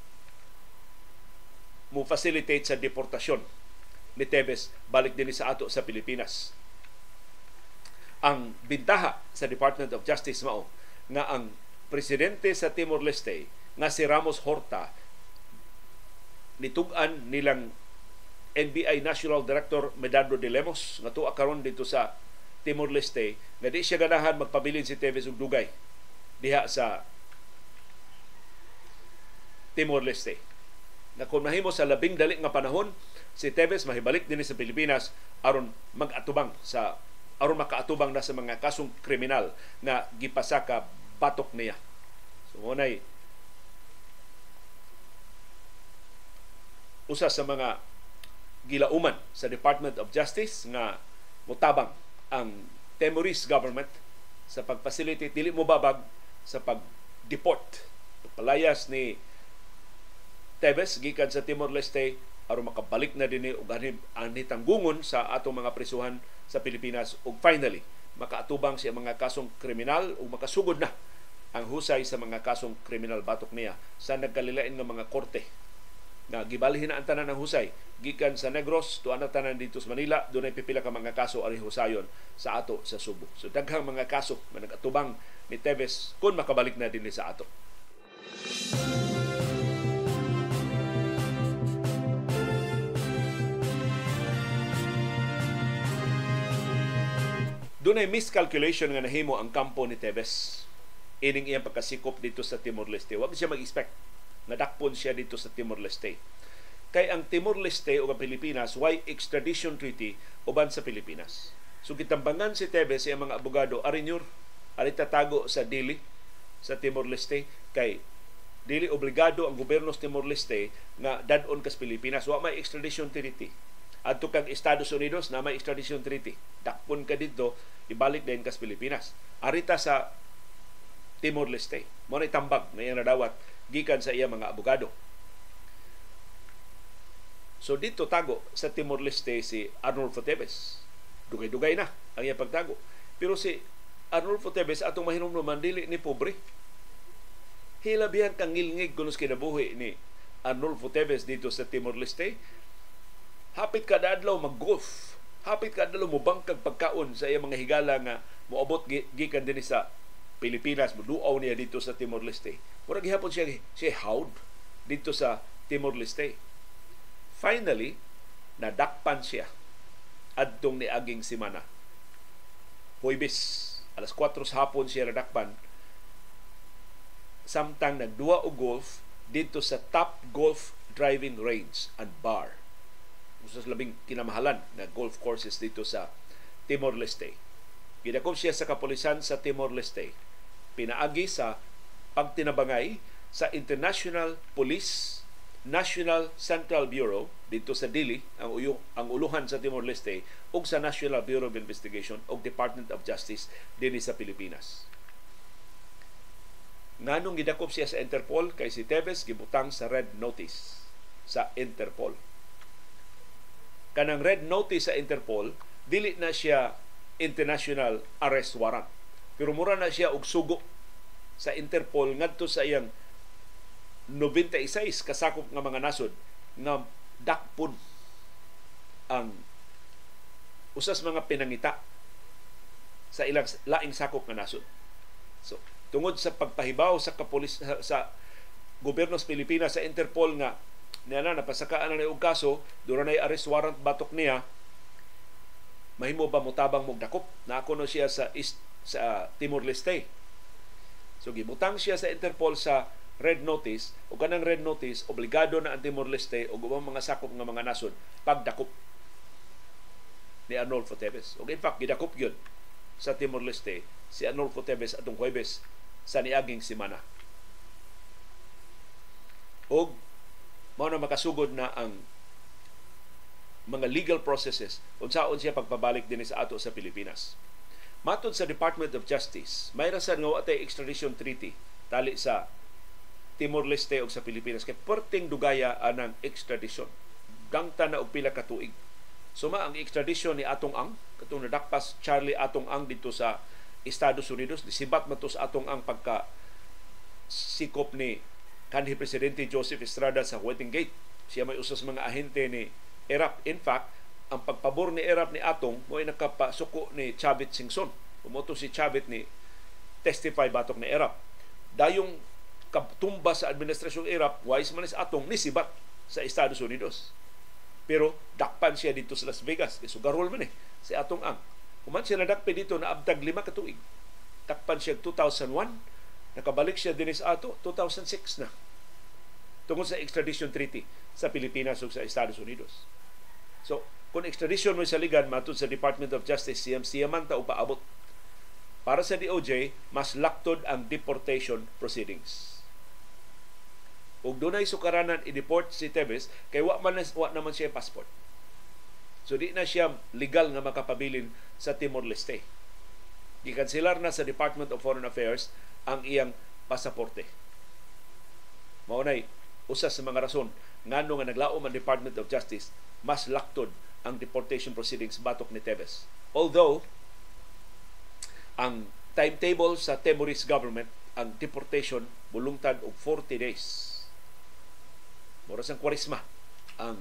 mo facilitate sa deportasyon ni Teves balik din sa ato sa Pilipinas. Ang bintaha sa Department of Justice mao nga ang presidente sa Timor-Leste nga si Ramos Horta nitug-an nilang NBI National Director Medardо de Lemos nga tuwa karon dito sa Timor-Leste nga di siya ganahan magpabilin si Teves og dugay diha sa Timor-Leste. Na kung mahimo sa labing dali nga panahon si Teves mahibalik din sa Pilipinas aron makaatubang na sa mga kasong kriminal na gipasaka batok niya. So unay usa sa mga gilauman sa Department of Justice nga mutabang ang Timorese government sa pag-facilitate dili mo babag sa pag-deport, palayas ni Teves gikan sa Timor-Leste aron makabalik na dinhi og anhitanggungon sa atong mga prisuhan sa Pilipinas ug finally makaatubang sa mga kasong kriminal ug makasugod na ang husay sa mga kasong kriminal batok niya sa nagkalilain nga mga korte na gibalhin na ang tanan ng husay gikan sa Negros tuwa na tanan dito sa Manila. Dunay pipila ka mga kaso ari husayon sa ato sa Subo. So daghang mga kaso nga nagatubang ni Teves kung makabalik na dinhi sa ato. Dunay miscalculation nga nahimo ang kampo ni Teves ining iyang pagkasikop dito sa Timor-Leste. Wag siya mag-expect na dakpon siya dito sa Timor-Leste. Kay ang Timor-Leste o ang Pilipinas why extradition treaty uban sa Pilipinas. So gitambangan si Teves sa mga abogado arinyur ari tatago sa dili sa Timor-Leste kay dili obligado ang gobyerno sa Timor-Leste nga dadon kas Pilipinas. Wa may extradition treaty. Adto kag Estados Unidos na may extradition treaty. Dakpon ka dito, ibalik din kas Pilipinas. Arita sa Timor-Leste. Mo ni tambag na iyang nadawat gikan sa iya mga abogado. So dito tago sa Timor-Leste si Arnulfo Teves. Dugay-dugay na ang iyang pagtago. Pero si Arnulfo Teves atong mahinumduman dili ni pobre. Hilabihan kang ngilngig kunos kinabuhi ni Arnulfo Teves dito sa Timor-Leste. Hapit kada adlaw mag-golf. Hapit kada adlaw mo bangkag pagkaon sa iyang mga higala nga moabot gikan dinhi sa Pilipinas, muduaw niya dito sa Timor-Leste. Murag gihapon siya hawd dito sa Timor-Leste. Finally, nadakpan siya adtong niaging semana. Huwebes, alas 4 sa hapon siya nadakpan. Samtang nagduwa og golf dito sa Top Golf Driving Range and Bar. Usa sa labing kinamahalan na golf courses dito sa Timor-Leste. Gidakop siya sa kapulisan sa Timor-Leste. Pinaagi sa pagtinabangay sa International Police National Central Bureau dito sa Dili, ang uluhan sa Timor-Leste, ug sa National Bureau of Investigation ug Department of Justice dinhi sa Pilipinas. Nganong gidakop siya sa Interpol kay si Teves gibutang sa red notice sa Interpol. Kanang red notice sa Interpol dili na siya international arrest warrant. Pero mura na siya og sugo sa Interpol ngadto sa iyang 96 kasakop nga mga nasod nga dakpon ang usas mga pinangita sa ilang laing sakop nga nasod. So, tungod sa pagpahibaw sa kapulis sa gobyerno sa Pilipinas sa Interpol nga niya napasakaan na og kaso, dura na arrest warrant batok niya, mahimo ba mutabang mong dakop na ako no siya sa Timor-Leste. So gibutang siya sa Interpol sa red notice o kanang red notice obligado na ang Timor-Leste o ubang mga sakop nga mga nasod pagdakop ni Arnulfo Teves. O in fact gidakop gyud sa Timor-Leste si Arnulfo Teves atong Huwebes sa niaging semana. O mao na makasugod na ang mga legal processes unsaon siya pagpabalik din sa ato sa Pilipinas. Matod sa Department of Justice, may rason nga wa tay extradition treaty tali sa Timor-Leste o sa Pilipinas kay perting dugaya anang extradition. Dangta na og pila ka tuig. Suma ang extradition ni Atong Ang, katong nadakpas Charlie Atong Ang dito sa Estados Unidos, disibat man to sa Atong Ang pagka sikop ni kanhi Presidente Joseph Estrada sa Waiting Gate. Siya may usas mga ahente ni ERAP. In fact, ang pagpabor ni ERAP ni Atong mo ay nakapasuko ni Chavit Singson. Pumoto si Chavit ni testify batok ni ERAP. Dayong katumba sa administrasyong ERAP, wise man si Atong nisibat sa Estados Unidos. Pero dakpan siya dito sa Las Vegas. Sugarol man si Atong Ang. Kuman siya nadakpe dito na abtag 5 ka tuig. Dakpan siya 2001. Nakabalik siya din sa ato 2006 na. Tungkol sa extradition treaty sa Pilipinas ug sa Estados Unidos. So, kung extradition mo sa ligan matod sa Department of Justice, siya man ta upaabot. Para sa DOJ, mas laktod ang deportation proceedings. Ug dunay sukaranan i-deport si Teves kay wa naman siya passport. So di na siya legal nga makapabilin sa Timor-Leste. Gikanselar na sa Department of Foreign Affairs ang iyang pasaporte. Mao nay usa sa mga rason ngano nga naglaom ang Department of Justice mas laktod ang deportation proceedings batok ni Teves. Although ang timetable sa Timorese government ang deportation bulungtad og 40 days. Mura sang kwarisma ang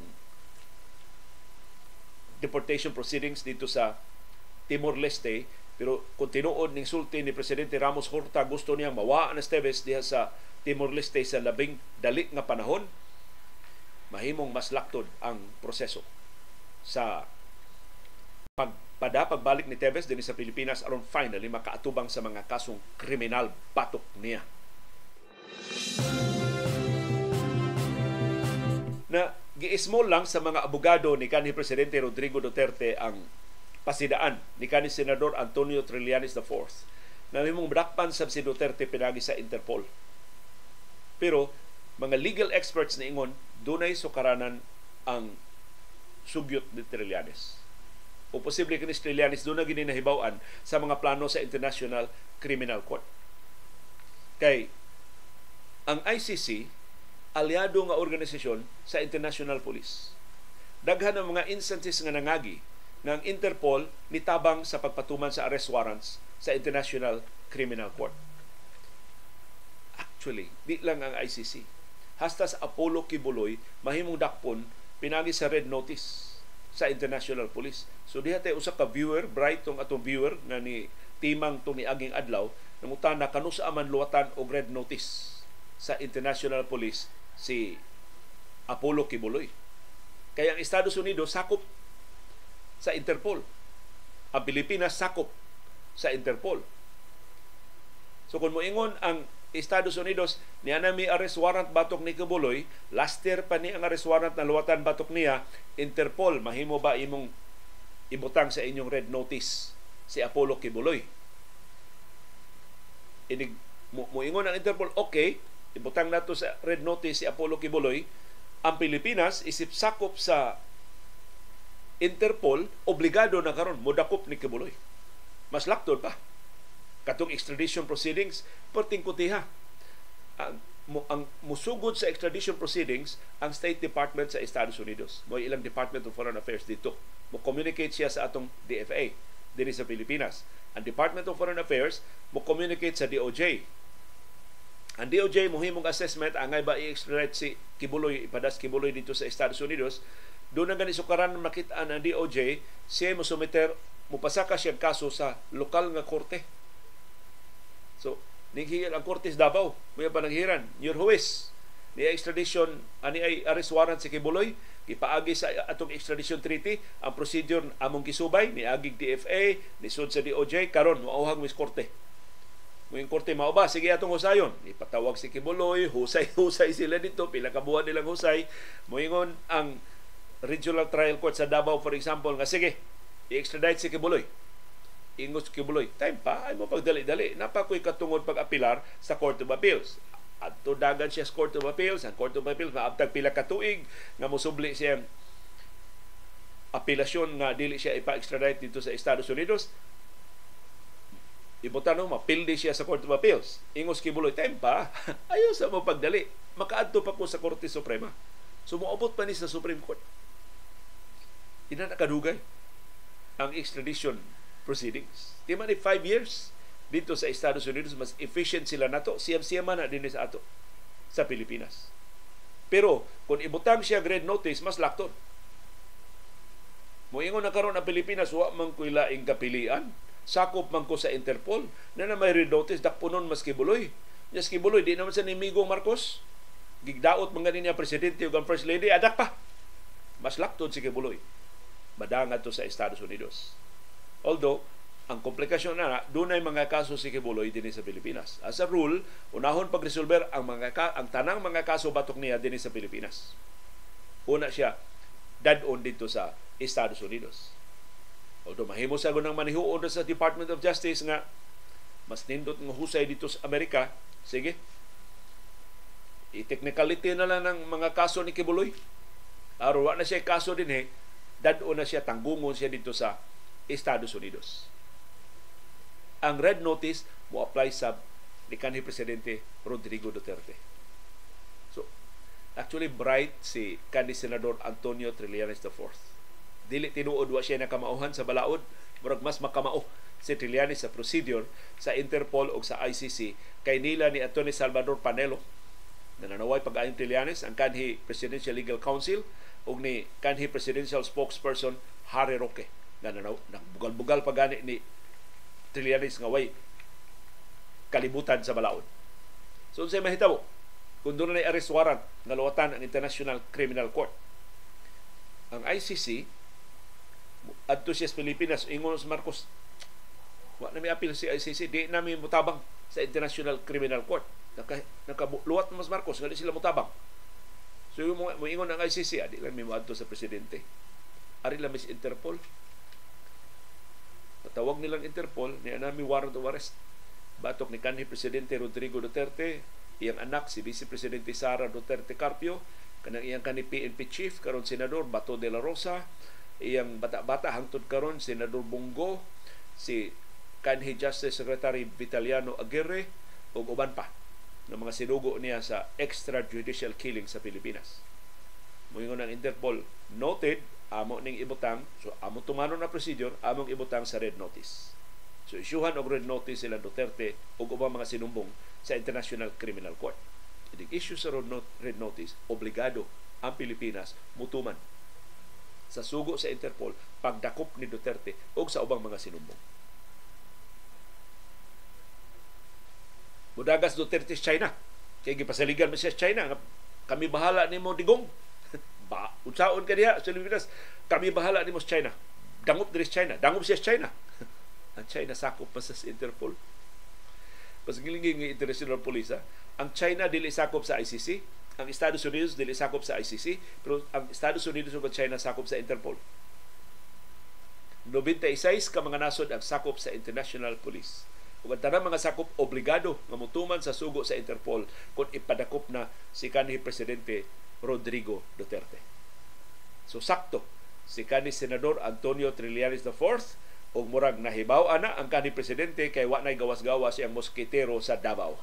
deportation proceedings dito sa Timor-Leste, pero kung tinuod ning sulti ni Presidente Ramos Horta gusto niyang mawaan na Teves diha sa Timor-Leste sa labing dali nga panahon, mahimong mas laktod ang proseso sa pagbalik ni Teves din sa Pilipinas aron finally makaatubang sa mga kasong kriminal batok niya. Na giismol lang sa mga abogado ni kanhi Presidente Rodrigo Duterte ang pasidaan ni kanhi Senador Antonio Trillanes IV na himong dakpan sa si Duterte pinagi sa Interpol. Pero mga legal experts na ingon dunay sukaranan ang sugyot ni Trillanes. O posible kini Trillanes doon na gini nahibawan sa mga plano sa International Criminal Court. Kay ang ICC aliado nga organisasyon sa International Police. Daghan ng mga instances nga nangagi ng Interpol nitabang sa pagpatuman sa arrest warrants sa International Criminal Court. Actually, di lang ang ICC. Hasta sa Apollo Kibuloy, mahimong dakpon pinagi sa red notice sa International Police. So diha tayo usa ka viewer, bright tong atong viewer na ni timang tong niaging adlaw, nangutan na kanu sa aman luwatan og red notice sa International Police si Apollo Kibuloy. Kaya ang Estados Unidos sakop sa Interpol. Ang Pilipinas sakop sa Interpol. So kung moingon ang Estados Unidos niya na may arrest warrant batok ni Kibuloy, last year pa ni ang arrest warrant na luwatan batok niya, Interpol, mahimo ba imong ibutang sa inyong red notice si Apollo Kibuloy? Moingon ang Interpol, okay, ibutang nato sa red notice si Apollo Kibuloy. Ang Pilipinas isip sakop sa Interpol, obligado na karon modakop ni Kibuloy. Mas laktod pa. Katong extradition proceedings, perting kutiha. Ang musugod sa extradition proceedings ang State Department sa Estados Unidos. Mo ilang Department of Foreign Affairs dito. Mo communicate siya sa atong DFA diri sa Pilipinas. Ang Department of Foreign Affairs mo communicate sa DOJ. Ang DOJ mohimong assessment angay ba i-extradite si Kibuloy, ipadas Kibuloy dito sa Estados Unidos. Doon na gani sukaran makitaan ang DOJ, siya mo sumiter, mupasaka siya kaso sa lokal nga korte. So, ninghiyan ang korte sa Davao, may pananghiran, Your Huwes, ni extradition, ani ay arrest warrant si Kibuloy, ipaagi sa atong extradition treaty, ang procedure among kisubay, ni agig DFA, ni sud sa DOJ, karon mauhang mis korte. Ngayong korte mao ba, sige atong husayon. Ipatawag si Kibuloy, husay sila dito, pila ka buwan nilang husay. Moingon ang Regional Trial Court sa Davao, for example, nga sige, i-extradite si Kibuloy. Ingos Kibuloy, time pa, ay mo pagdali-dali. Napakoy katungod pag-apilar sa Court of Appeals. At dagan siya sa Court of Appeals. Ang Court of Appeals, maabtag pila ka tuig, nga musubli siya apelasyon nga dili siya ipa-extradite dito sa Estados Unidos. Ibutang mapildi siya sa Court of Appeals. Ingos kibuloy, tempa, ayaw sa mo pagdali. Makaadto pa ko sa Korte Suprema. So, moabot pa ni sa Supreme Court. Ina nakadugay ang extradition proceedings. Di man 5 years dito sa Estados Unidos, mas efficient sila nato. Siyam-siyam na din sa ato sa Pilipinas. Pero, kung ibutang siya red notice, mas lakton. Moingon na karon ang Pilipinas, wa man ko'y laing kapilian. Sakop man ko sa Interpol na may red notice dakpunon mas kibuloy. Mas kibuloy di naman sa nimigo Marcos. Gigdaot mga niya presidente ug ang first lady adak pa. Mas laktod si kibuloy. Madangat to sa Estados Unidos. Although ang komplikasyon na dunay mga kaso si kibuloy dinhi sa Pilipinas. As a rule, unahon pagresolver ang ang tanang mga kaso batok niya dinhi sa Pilipinas. Una siya dadon dito sa Estados Unidos. Although mahimo sa gunang manihuon sa Department of Justice nga mas nindot ng husay dito sa Amerika, sige, i-technicality na lang ng mga kaso ni Kibuloy. Aro wa na siya kaso din dad-o na siya, tanggungon siya dito sa Estados Unidos. Ang red notice mo apply sa ni kanhi Presidente Rodrigo Duterte. So, actually bright si kanhi Senador Antonio Trillanes IV. Dili tinuod wa siya nakamauhan sa balaod, murag mas makamao si Trillanes sa procedure sa Interpol o sa ICC kay nila ni Atty. Salvador Panelo na nanaway pag-ayon Trillanes ang kanhi Presidential Legal Counsel o ni kanhi Presidential Spokesperson Harry Roque na nagbugal-bugal pagani ni Trillanes nga way kalibutan sa balaod. So unsay mahitabo kung doon na arrest warrant nga luwatan ang International Criminal Court. Ang ICC adto siya sa Pilipinas, ingon sa Marcos, wa na may appeal si ICC, di namin mutabang sa International Criminal Court. Nakaluwat mas Marcos, nga di sila mutabang. So yung ingon ng ICC, di lang may muadto sa Presidente. Ari lang may Interpol. Patawag nilang Interpol, niya namin warrant of arrest. Batok ni kanhi Presidente Rodrigo Duterte, iyang anak si Vice Presidente Sara Duterte Carpio, kanang iyang kanhi PNP Chief, karon Senador Bato de la Rosa, iyang bata-bata hangtod karon Senador Bongo, si kanhi Justice Secretary Vitaliano Aguirre ug uban pa ng mga sinugo niya sa extrajudicial killing sa Pilipinas. Moingon ng Interpol, noted, amo ning ibutang, so amo tumanon na procedure, among ibutang sa red notice. So isyuhan og red notice sila Duterte ug ubang mga sinumbong sa International Criminal Court. Idig issue sa red notice, obligado ang Pilipinas mutuman sa sugo sa Interpol pagdakop ni Duterte o sa ubang mga sinumbong. Mudagas Duterte sa China. Kaya gipasaligan mo siya sa China. Kami bahala ni mo digong. Unsaon ka diha sa Pilipinas. Kami bahala ni mo sa China. Dangop diri sa China. Dangop siya sa China. Ang China sakop pa sa Interpol. Pasgilingin ng International Police, ang China dili sakop sa ICC. Ang Estados Unidos dili sakop sa ICC, pero ang Estados Unidos ug China sakop sa Interpol. 96 ka mga nasod ang sakop sa International Police. Ug ang tanang mga sakop obligado nga mutuman sa sugo sa Interpol kung ipadakop na si kanhi Presidente Rodrigo Duterte. So sakto si kanhi Senador Antonio Trillanes IV ug murag nahibaw ana ang kanhi presidente kay wa nay gawas-gawas siyang moskitero sa Davao.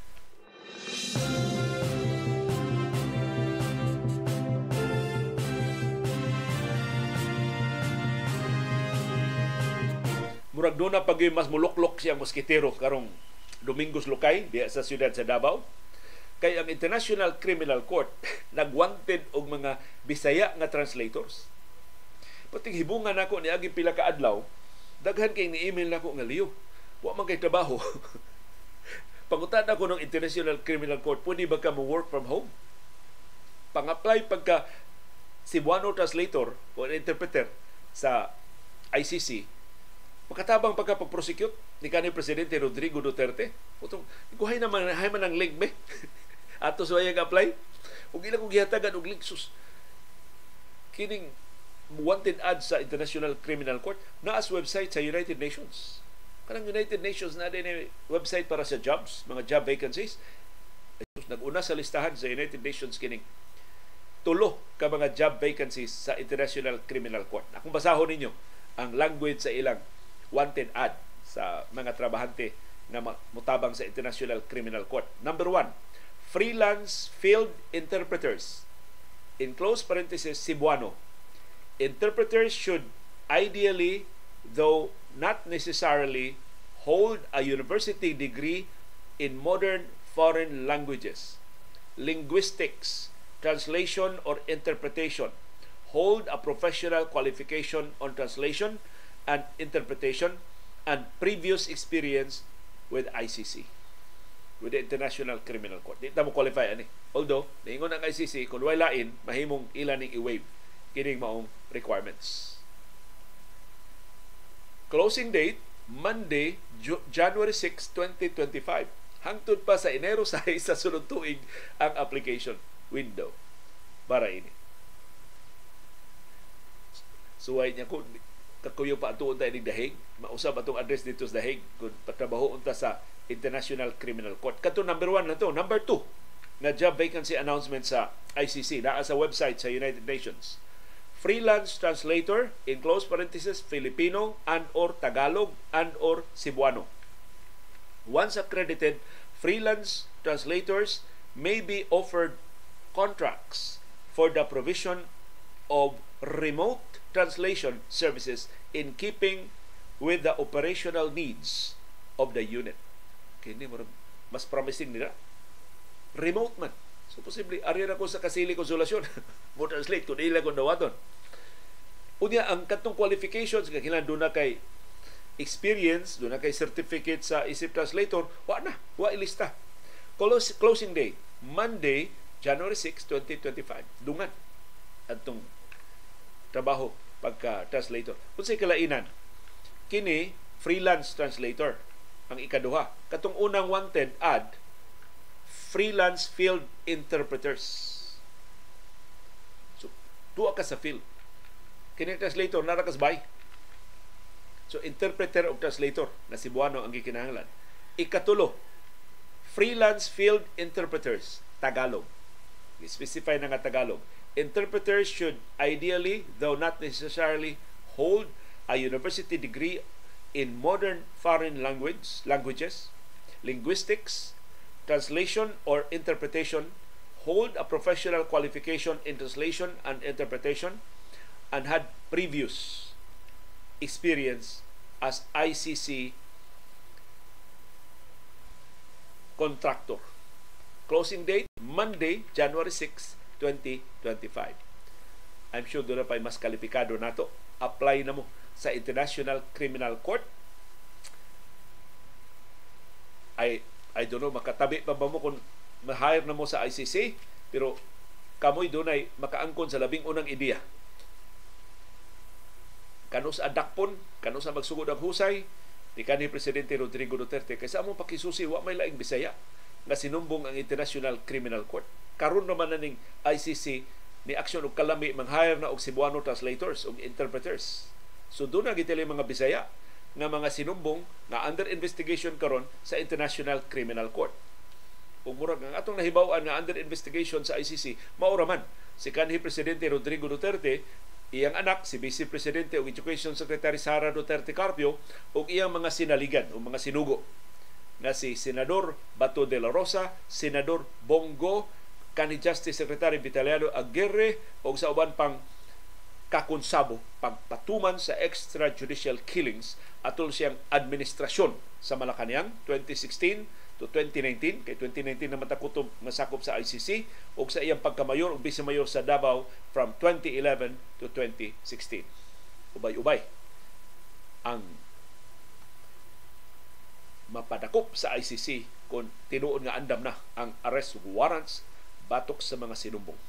Murag doon na pag mas muluklok siyang moskitero karong Domingos Lucay diya sa siyudad sa Davao. Kay ang International Criminal Court nagwanted og mga Bisaya nga translators. Pati hibungan nako ni agi pila ka adlaw, daghan kay ni-email nako nga liyo. Wa man kay trabaho. Pangutan ako ng International Criminal Court, pwede ba ka mo work from home? Pang-apply pagka Cebuano translator o interpreter sa ICC, makatabang pagka-prosecute ni kanhi Presidente Rodrigo Duterte. Utong, kuhay naman, hay man ang link be. Ato sa wayang apply. Ug ilang kong gihatagan og link sus. Kining wanted ad sa International Criminal Court na as website sa United Nations. Kanang United Nations na din website para sa jobs, mga job vacancies. Nag-una sa listahan sa United Nations kining 3 ka mga job vacancies sa International Criminal Court. Akong basahon ninyo ang language sa ilang wanted ad sa mga trabahante na mutabang sa International Criminal Court. Number 1, freelance field interpreters. In close parenthesis, Cebuano. Interpreters should ideally, though not necessarily, hold a university degree in modern foreign languages, linguistics, translation or interpretation, hold a professional qualification on translation and interpretation, and previous experience with ICC, with the International Criminal Court. Di ta mo qualify ani. Although, naingon ang ICC, kung wala lain, mahimong ilan ning i-waive kining maong requirements. Closing date, Monday, January 6, 2025. Hangtod pa sa Enero 6 sa sunod tuig ang application window para ini. Suway niya kung kakuyo pa atuon tayo ng dahig, mausap atong address dito sa dahig kung patrabaho unta sa International Criminal Court. Kato number 1 na to. Number 2, na job vacancy announcement sa ICC, naa sa website sa United Nations. Freelance translator, in close parenthesis, Filipino and or Tagalog and or Cebuano. Once accredited, freelance translators may be offered contracts for the provision of remote translation services in keeping with the operational needs of the unit. Kini mas promising nila. Remote man. So posible ari ra ko sa kasili konsulasyon. Mo translate kun ila kon dawaton. Unya ang katong qualifications kinahanglan do na kay experience, do na kay certificate sa isip translator, wa ilista. Closing date Monday, January 6, 2025. Dungan atong trabaho pagka-translator. Unsay kalainan? Kini, freelance translator ang ikaduha. Katong unang wanted ad, freelance field interpreters. So, duwa ka sa field. Kini translator, narakasbay. So, interpreter o translator na Cebuano ang gikinahanglan. Ikatulo, freelance field interpreters, Tagalog. I-specify na nga Tagalog. Interpreters should ideally, though not necessarily, hold a university degree in modern foreign languages, linguistics, translation or interpretation, hold a professional qualification in translation and interpretation, and had previous experience as ICC contractor. Closing date, Monday, January 6, 2025. I'm sure doon na pa mas kalipikado nato. Apply na mo sa International Criminal Court. I don't know, makatabi pa ba mo kung ma-hire na mo sa ICC, pero kamoy doon ay makaangkon sa labing unang ideya. Kano sa adakpon, kano sa magsugod ang husay, ni kanhi Presidente Rodrigo Duterte, kaysa among pakisusi, wa may laing Bisaya nga sinumbong ang International Criminal Court. Karon naman na ning ICC ni aksyon og kalami mang-hire na og Cebuano translators og interpreters. So doon na gitili mga Bisaya nga mga sinumbong na under investigation karon sa International Criminal Court. Ug murag ang atong nahibaw-an nga under investigation sa ICC, maura man si kanhi Presidente Rodrigo Duterte, iyang anak si Vice Presidente o Education Secretary Sara Duterte Carpio ug iyang mga sinaligan o mga sinugo na si Senador Bato de la Rosa, Senador Bongo, kanhi Justice Secretary Vitaliano Aguirre o sa uban pang kakonsabo pagpatuman sa extrajudicial killings atol siyang administrasyon sa Malacañang 2016 to 2019. Kay 2019 naman takutob masakop sa ICC o sa iyang pagkamayor o vice-mayor sa Davao from 2011 to 2016. Ubay-ubay ang mapadakop sa ICC kung tinuon nga andam na ang arrest warrants batok sa mga sinumbong.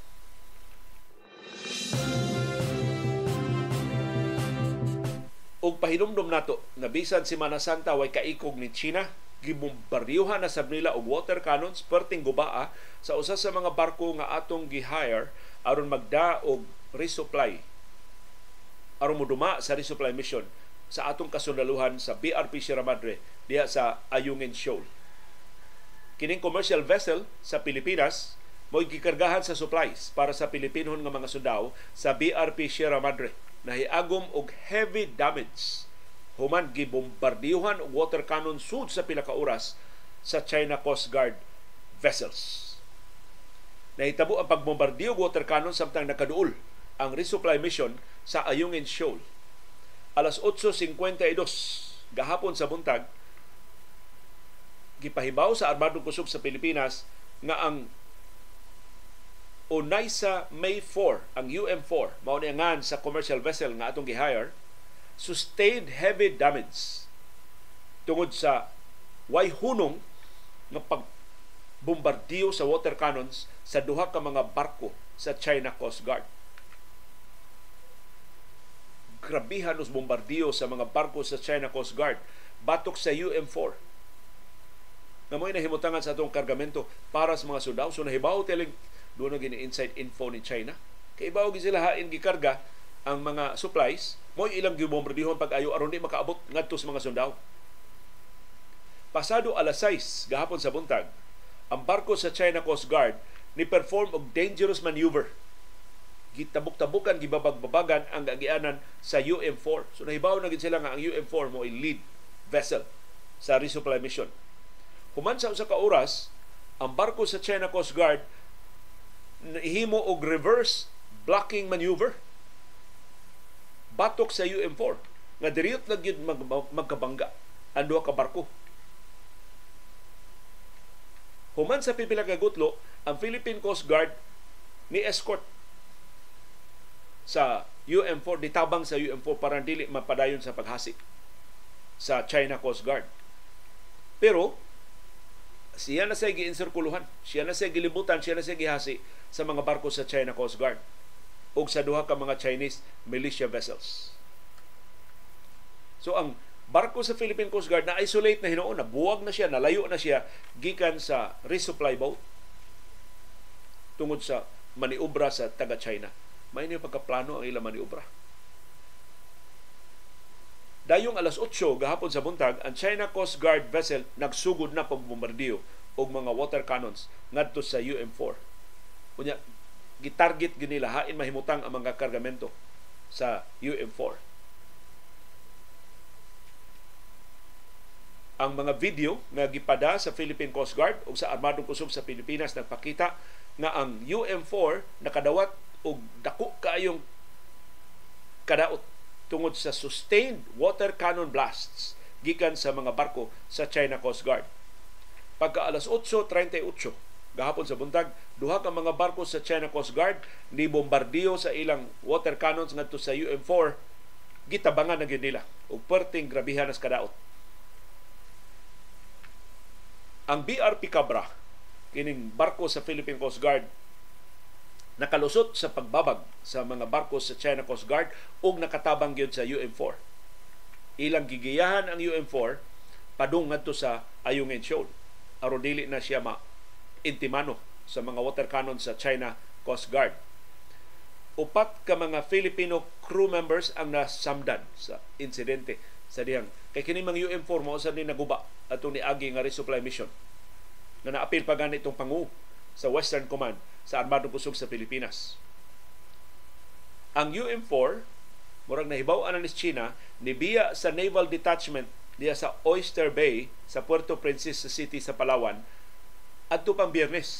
Og pahinumdum nato nga bisan Semana Santa way kaikog ni China, gibombardyuhan na sab nila og water cannons perting gubaa sa usa sa mga barko nga atong gi-hire aron magda og resupply, aron moduma sa resupply mission sa atong kasundaluhan sa BRP Sierra Madre diha sa Ayungin Shoal. Kining commercial vessel sa Pilipinas mo'y gikargahan sa supplies para sa Pilipinhon nga mga sundao sa BRP Sierra Madre. Nahiagom og heavy damage human gibombardiyuhan og water cannon sud sa pila ka oras sa China Coast Guard vessels. Nahitabo ang pagbombardiyo og water cannon samtang nakaduol ang resupply mission sa Ayungin Shoal. Alas 8:52 gahapon sa buntag, gipahibaw sa Armadong Kusog sa Pilipinas nga ang Oneisa May 4, ang UM4, mao ni ngan sa commercial vessel nga atong gihire, sustained heavy damage tungod sa way hunong nga pagbombardiyo sa water cannons sa duha ka mga barko sa China Coast Guard. Grabihan os bombardiyo sa mga barko sa China Coast Guard batok sa UM4 na mo'y nahimutangan sa atong kargamento para sa mga sundao. So nahibaw teling doon na gini inside info ni China. Kaya ibaw sila hain gikarga ang mga supplies, mo'y ilang gibombardihon pag-ayo aron di makaabot ngadto sa mga sundao. Pasado alas 6 gahapon sa buntag, ang barko sa China Coast Guard ni perform og dangerous maneuver. Gitabok-tabukan, gibabag-babagan ang agianan sa UM4. So nahibaw na gid sila nga ang UM4 mo lead vessel sa resupply mission. Human sa usa ka oras, ang barko sa China Coast Guard himo og reverse blocking maneuver batok sa UM4 nga diriyot na gyud magkabangga ang duha ka barko. Human sa pipila ka gutlo, ang Philippine Coast Guard ni escort sa UM4, ditabang sa UM4 para dili mapadayon sa paghasik sa China Coast Guard. Pero siya na siya giinsirkuluhan, siya na siya gilibutan, siya na siya gihasi sa mga barko sa China Coast Guard o sa duha ka mga Chinese militia vessels. So ang barko sa Philippine Coast Guard na isolate na hinuon, nabuwag na siya, nalayo na siya gikan sa resupply boat tungod sa maniobra sa taga-China. May niyo pagkaplano ang ilang maniobra. Dayong alas 8 gahapon sa buntag, ang China Coast Guard vessel nagsugod na pagbombardiyo og mga water cannons ngadto sa UM4. Unya gitarget ginila hain mahimutang ang mga kargamento sa UM4. Ang mga video nga gipada sa Philippine Coast Guard o sa Armadong Kusog sa Pilipinas nagpakita nga ang UM4 nakadawat og dako kaayong kadaot tungod sa sustained water cannon blasts gikan sa mga barko sa China Coast Guard. Pagka alas 8:38 gahapon sa buntag, duha ka mga barko sa China Coast Guard ni bombardiyo sa ilang water cannons ngadto sa UM4, gitabangan na gyud nila og perting grabihan as kadaot. Ang BRP Cabra, kining barko sa Philippine Coast Guard, nakalusot sa pagbabag sa mga barko sa China Coast Guard ug nakatabang gyud sa UM4. Ilang gigiyahan ang UM4 padung ngadto sa Ayungin Shoal aron dili na siya ma-intimano sa mga water cannon sa China Coast Guard. Upat ka mga Filipino crew members ang nasamdan sa insidente sa dihang. Kay kini mga UM4 mao sa ni naguba atong niagi nga resupply mission na naapil pa gani itong pangu sa Western Command sa Armadong Kusog sa Pilipinas. Ang UM4 murag nahibaw-an ni China nibiya sa Naval Detachment diya sa Oyster Bay sa Puerto Princesa City sa Palawan adto pang Biyernes,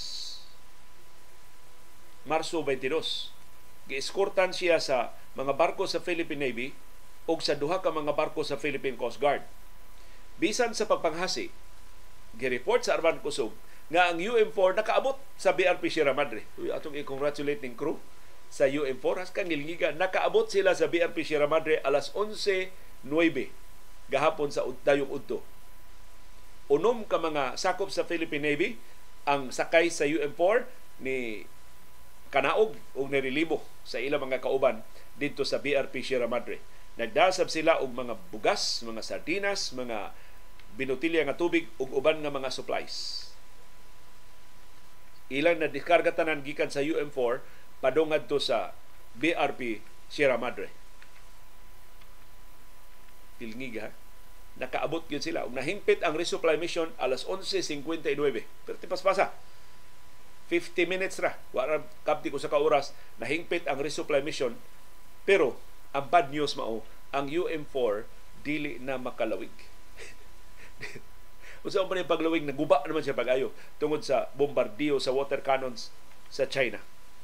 Marso 22. Gi-eskortan siya sa mga barko sa Philippine Navy o sa duha ka mga barko sa Philippine Coast Guard. Bisan sa pagpanghasi, gi-report sa Armadong Kusog nga ang UM4 nakaabot sa BRP Sierra Madre. Atong i-congratulate ning crew sa UM4. Has kang ngilngiga, nakaabot sila sa BRP Sierra Madre alas 11:09 gahapon sa dayong udto. Unom ka mga sakop sa Philippine Navy ang sakay sa UM4 ni kanaog o nirelibo sa ilang mga kauban dito sa BRP Sierra Madre. Nagdasab sila og mga bugas, mga sardinas, mga binutilya nga tubig ug uban nga mga supplies. Ilang na diskarga tanan gikan sa UM4 padung adto sa BRP Sierra Madre. Pilngiga, nakaabot yun sila. Ug nahingpit ang resupply mission alas 11:59. Pero tipas-pasa. 50 minutes ra. Wala kapti ko sa kauras. Nahingpit ang resupply mission. Pero ang bad news mao, ang UM4 dili na makalawig. Unsa man yung paglawig, naguba naman siya pag-ayo tungod sa bombardiyo sa water cannons sa China.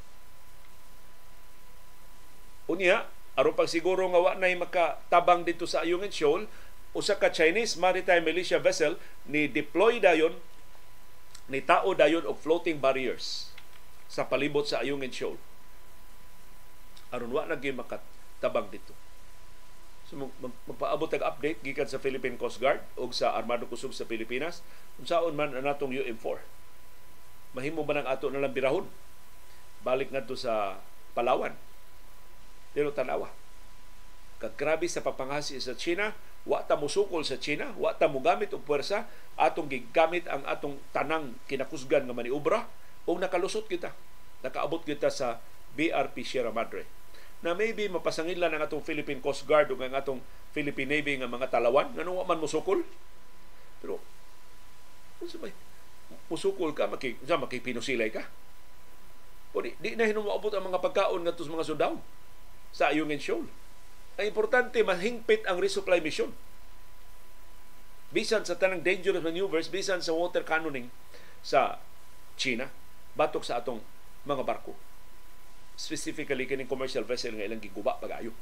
Unya, aron pag siguro nga wa nay makatabang dito sa Ayungin Shoal, usa ka Chinese maritime militia vessel ni deploy dayon, ni tao dayon og floating barriers sa palibot sa Ayungin Shoal. Aron wa na gyud makatabang dito. So magpaabot og update gikan sa Philippine Coast Guard ug sa Armado Kusog sa Pilipinas unsaon man ang atong UM4. Mahimo ba nang ato nalang birahon balik ngadto sa Palawan? Pero tanawa, kagrabe sa papangasi sa China, wa ta musukol sa China, wa ta mogamit og puwersa, atong gigamit ang atong tanang kinakusgan nga maniobra ug nakalusot kita. Nakaabot kita sa BRP Sierra Madre. Na maybe mapasangilan ang atong Philippine Coast Guard ug ang atong Philippine Navy nga mga talawan ngano wa man musukol. Pero unsa may musukol ka makipinusilay ka? O di na hinumaabot ang mga pagkaon ngadto sa mga sundao sa Ayungin Shoal. Ang importante, mahingpit ang resupply mission. Bisan sa tanang dangerous maneuvers, bisan sa water cannoning sa China, batok sa atong mga barko. Specifically, kining commercial vessel nga ilang giguba pag-ayo.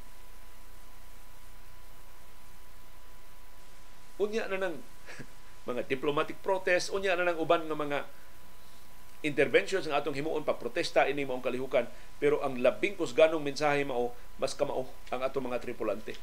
Unya na ng mga diplomatic protest, unya na ng uban ng mga interventions ng atong himuon pagprotesta ini maong kalihukan, pero ang labing kusganong mensahe mao mas kamao ang atong mga tripulante.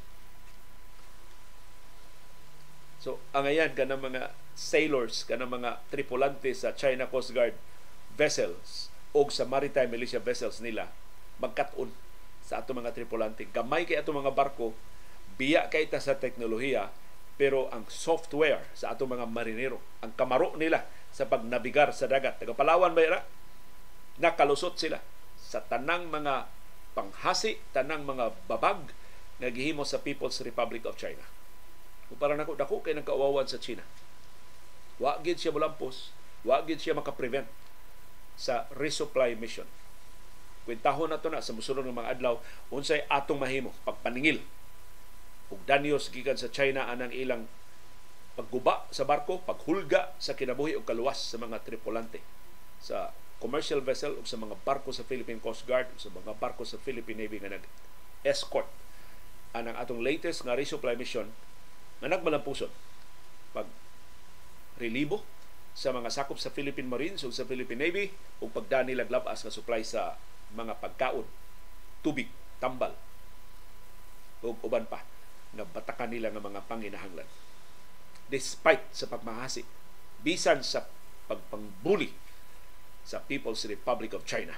So angayan ka ng mga sailors, ka ng mga tripulante sa China Coast Guard vessels o sa maritime militia vessels nila magkat-on sa atong mga tripulante. Gamay kay atong mga barko, biya kay ta sa teknolohiya, pero ang software sa atong mga marinero, ang kamaro nila sa pagnabigar sa dagat, taga Palawan ba ira, nakalusot sila sa tanang mga panghasi, tanang mga babag na gihimo sa People's Republic of China. Kung para dako kay nagkaawawan sa China, wa gid siya molampos, wa gid siya makaprevent sa resupply mission. Kwentahon nato na sa mosunod ng mga adlaw unsay atong mahimo pagpaningil ug danyos gikan sa China anang ilang pagguba sa barko, paghulga sa kinabuhi o kaluwas sa mga tripulante sa commercial vessel o sa mga barko sa Philippine Coast Guard o sa mga barko sa Philippine Navy nga nag-escort anang atong latest nga resupply mission nga nagmalampuson pag relibo sa mga sakop sa Philippine Marines o sa Philippine Navy o pagdani laglabas nga supply sa mga pagkaon, tubig, tambal o uban pa na batakan nila nga mga panginahanglan. Despite sa pagmahasi, bisan sa pagpangbuli sa People's Republic of China.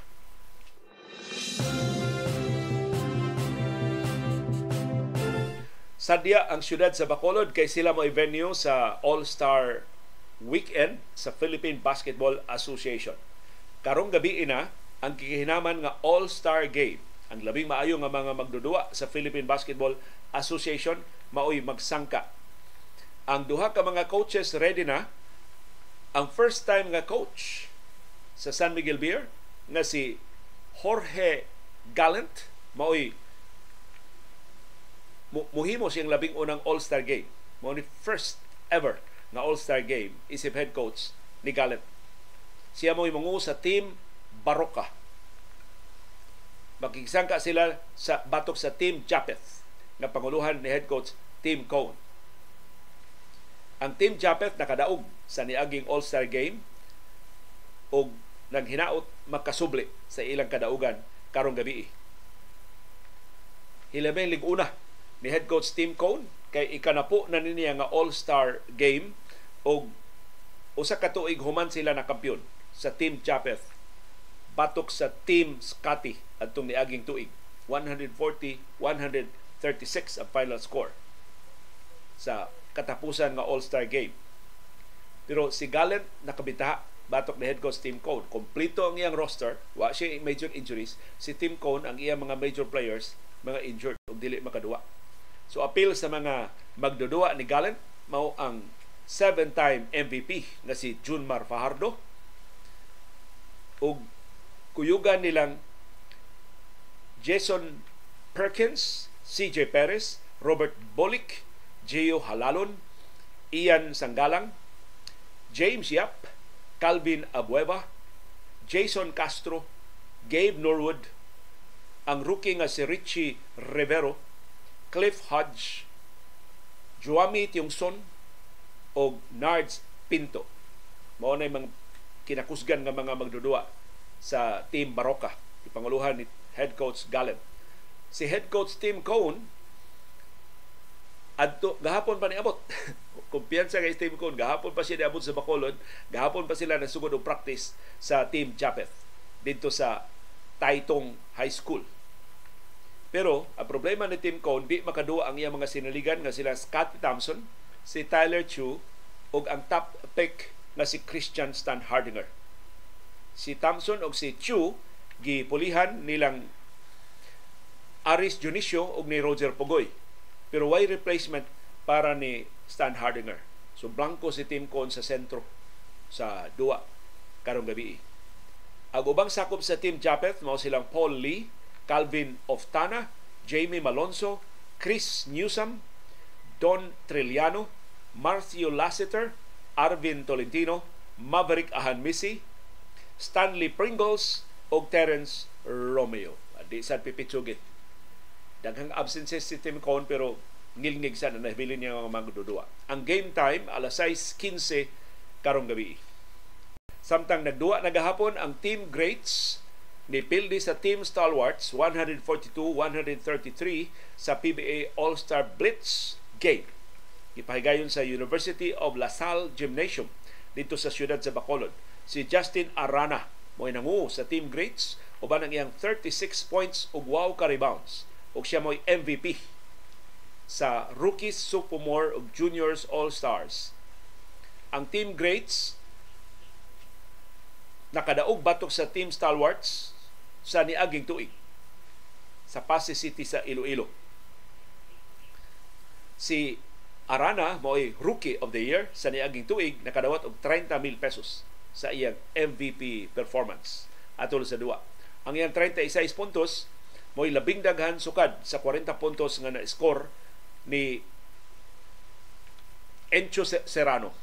Sadya ang syudad sa Bacolod kay sila mo'y venue sa All-Star Weekend sa Philippine Basketball Association. Karong gabi na ang kikihinaman nga All-Star Game. Ang labing maayo nga mga magdudua sa Philippine Basketball Association mao'y magsangka. Ang duha ka mga coaches ready na. Ang first time nga coach sa San Miguel Beer nga si Jorge Gallant mao'y muhimo siyang labing unang All-Star Game. Mao ni first ever na All-Star Game isip head coach ni Gallant. Siya mo'y mungu sa Team Baroka. Makigsangka sila sa batok sa Team Japeth na panguluhan ni head coach Tim Cone. Ang Team Japeth nakadaog sa niaging All-Star Game o naghinaot makasubli sa ilang kadaugan karong gabi. Hilabing lig-una ni head coach Tim Cone kay ikanapo na niya nga All-Star Game o usa ka tuig human sila na kampiyon sa Team Japeth batok sa Team Scotty adtong niaging tuig. 140-136 ang final score sa katapusan nga All-Star Game. Pero si Gallant nakabitaha batok ni head coach Tim Cone. Kompleto ang iyang roster, wa siya major injuries. Si Tim Cone ang iyang mga major players mga injured ug dili makaduwa. So appeal sa mga magdudua ni Gallant mao ang 7-time MVP na si Junmar Fajardo ug kuyugan nilang Jason Perkins, CJ Perez, Robert Bolick, Gio Halalon, Ian Sanggalang, James Yap, Calvin Abueva, Jason Castro, Gabe Norwood, ang rookie nga si Richie Rivero, Cliff Hodge, Joami Tiongson o Nards Pinto. Mao na mga kinakusgan nga mga magdudua sa Team Baroka, ipanguluhan ni head coach Gallen. Si head coach Tim Cone adto gahapon pa niabot. Kumpiyansa kay Tim Cone, gahapon pa siya niabot sa Bacolod, gahapon pa sila nasugod og practice sa Team Japeth dito sa Taytong High School. Pero ang problema ni Tim Cone, di makaduwa ang iyang mga sinaligan nga sila Scottie Thompson, si Tyler Chu ug ang top pick na si Christian Stan Hardinger. Si Thompson ug si Chu gipulihan nilang Aris Dionisio ug ni Roger Pugoy. Pero why replacement para ni Stan Hardinger? So blanco si Tim Cone sa sentro sa duwa karong gabi. Ang ubang sakop sa Team Japeth mao silang Paul Lee, Calvin Oftana, Jamie Malonzo, Chris Newsom, Don Trilliano, Marcio Lassiter, Arvin Tolentino, Maverick Ahanmisi, Stanley Pringles o Terence Romeo. Di sad pipitsugit. Daghang absences si Tim Cone pero ngilngig sa na nabilin niya mga magdudua. Ang game time alas 6:15 karong gabi. Samtang nagduwa na gahapon ang Team Greats ni pildi sa Team Stalwarts 142-133 sa PBA All-Star Blitz game. Ipahigayon sa University of La Salle Gymnasium dito sa siyudad sa Bacolod. Si Justin Arana mo'y nangu sa Team Greats uban ang iyang 36 points ug wow ka rebounds. Ug siya mo'y MVP sa Rookies, Sophomore ug Juniors All-Stars. Ang Team Greats nakadaog batok sa Team Stalwarts sa niaging tuig sa Pasay City sa Iloilo. Si Arana mo'y Rookie of the Year sa niaging tuig, nakadawat og 30,000 pesos sa iyang MVP performance atol sa duwa. Ang iyang 36 puntos mo'y labing daghan sukad sa 40 puntos nga na-score ni Encho Serrano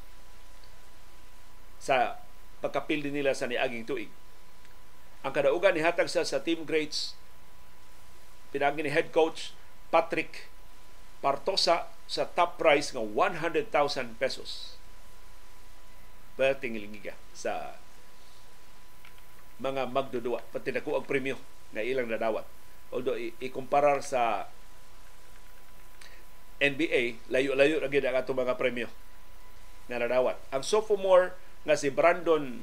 sa pagkapildi nila sa niaging tuig. Ang kadaugan ni hatag sa Team Greats pinagi ni head coach Patrick Partosa sa top prize nga 100,000 pesos. Pertinglingiga sa mga magdudua pati naku ang premyo na ilang nadawat. Although ikumparar sa NBA, layo-layo ra gid ang atong mga premyo na nadawat. Ang sophomore nga si Brandon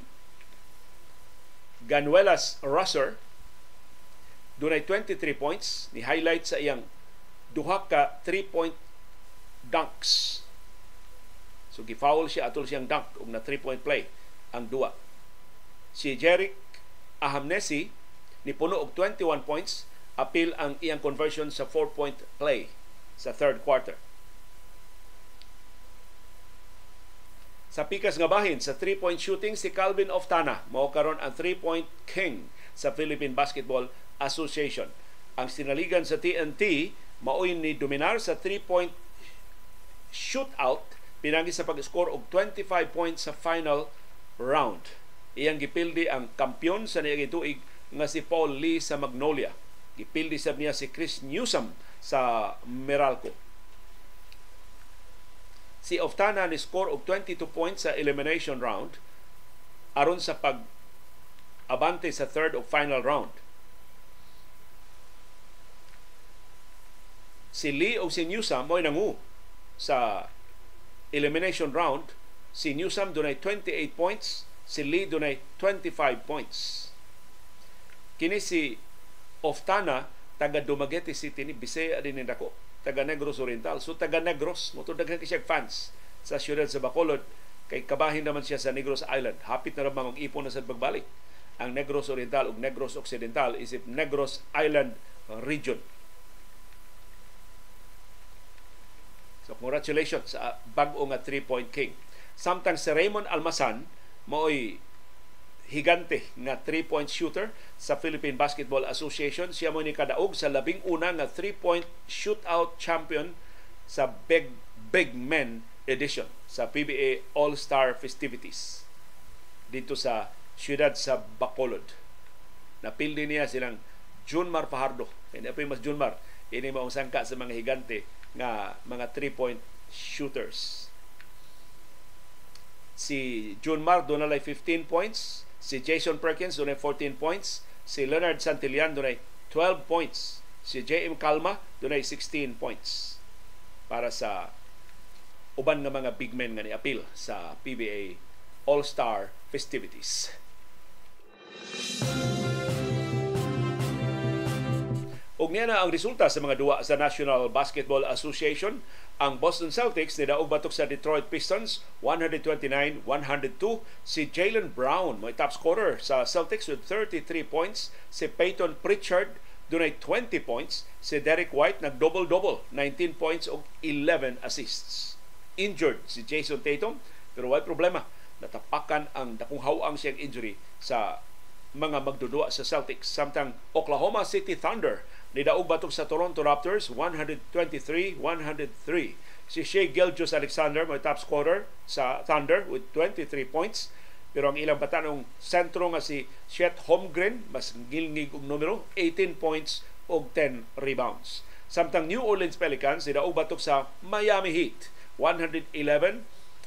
Ganuelas Russer dunay 23 points, ni highlight sa iyang duha ka 3-point dunks. So gifoul siya atol siyang dunk ug na 3-point play ang duwa. Si Jerick Ahamnesi ni puno og 21 points, apil ang iyang conversion sa 4-point play sa third quarter. Sa pikas nga bahin sa 3-point shooting si Calvin Oftana mao karon ang 3-point king sa Philippine Basketball Association. Ang sinaligan sa TNT maoy ni dominar sa 3-point shootout pinagi sa pag-score og 25 points sa final round. Iyang gipildi ang kampiyon sa niaging tuig nga si Paul Lee sa Magnolia. Gipildi sab niya si Chris Newsom sa Meralco. Si Oftana ni score og 22 points sa elimination round aron sa pag-abante sa third o final round. Si Lee o si Newsom mo'y nangu sa elimination round. Si Newsom dunay 28 points, si Lee dunay 25 points. Kini si Oftana taga Dumaguete City ni Bisaya din ni dako, taga Negros Oriental. So taga Negros, mo to daghan siya fans sa siyudad sa Bacolod kay kabahin naman siya sa Negros Island. Hapit na ramang ang ipon na sa pagbalik ang Negros Oriental ug Negros Occidental isip Negros Island region. So congratulations sa bag-o nga 3-point king. Samtang si Raymond Almasan mao'y higante nga 3-point shooter sa Philippine Basketball Association. Siya mo ni kadaog sa labing una nga 3-point shootout champion sa Big Big Men Edition sa PBA All-Star Festivities dito sa siyudad sa Bacolod. Napildi niya silang Junmar Fajardo. Hindi pa mas Junmar. Ini maong sangka sa mga higante nga mga 3-point shooters. Si Junmar doon na 15 points. Si Jason Perkins doon 14 points. Si Leonard Santillan doon 12 points. Si J.M. Calma doon 16 points para sa uban nga mga big men nga ni-appeal sa PBA All-Star Festivities. Ug niya na ang resulta sa mga duwa sa National Basketball Association. Ang Boston Celtics nidaog batok sa Detroit Pistons 129-102. Si Jaylen Brown may top scorer sa Celtics with 33 points. Si Peyton Pritchard dunay 20 points. Si Derek White nag-double-double, 19 points ug 11 assists. Injured si Jason Tatum pero wala problema. Natapakan ang dakong hawang siyang injury sa mga magdudua sa Celtics. Samtang Oklahoma City Thunder nidaog batok sa Toronto Raptors 123-103. Si Shai Gilgeous-Alexander may top scorer sa Thunder with 23 points. Pero ang ilang batanong sentro nga si Chet Holmgren mas gilngig og numero, 18 points og 10 rebounds. Samtang New Orleans Pelicans nidaog batok sa Miami Heat 111-88.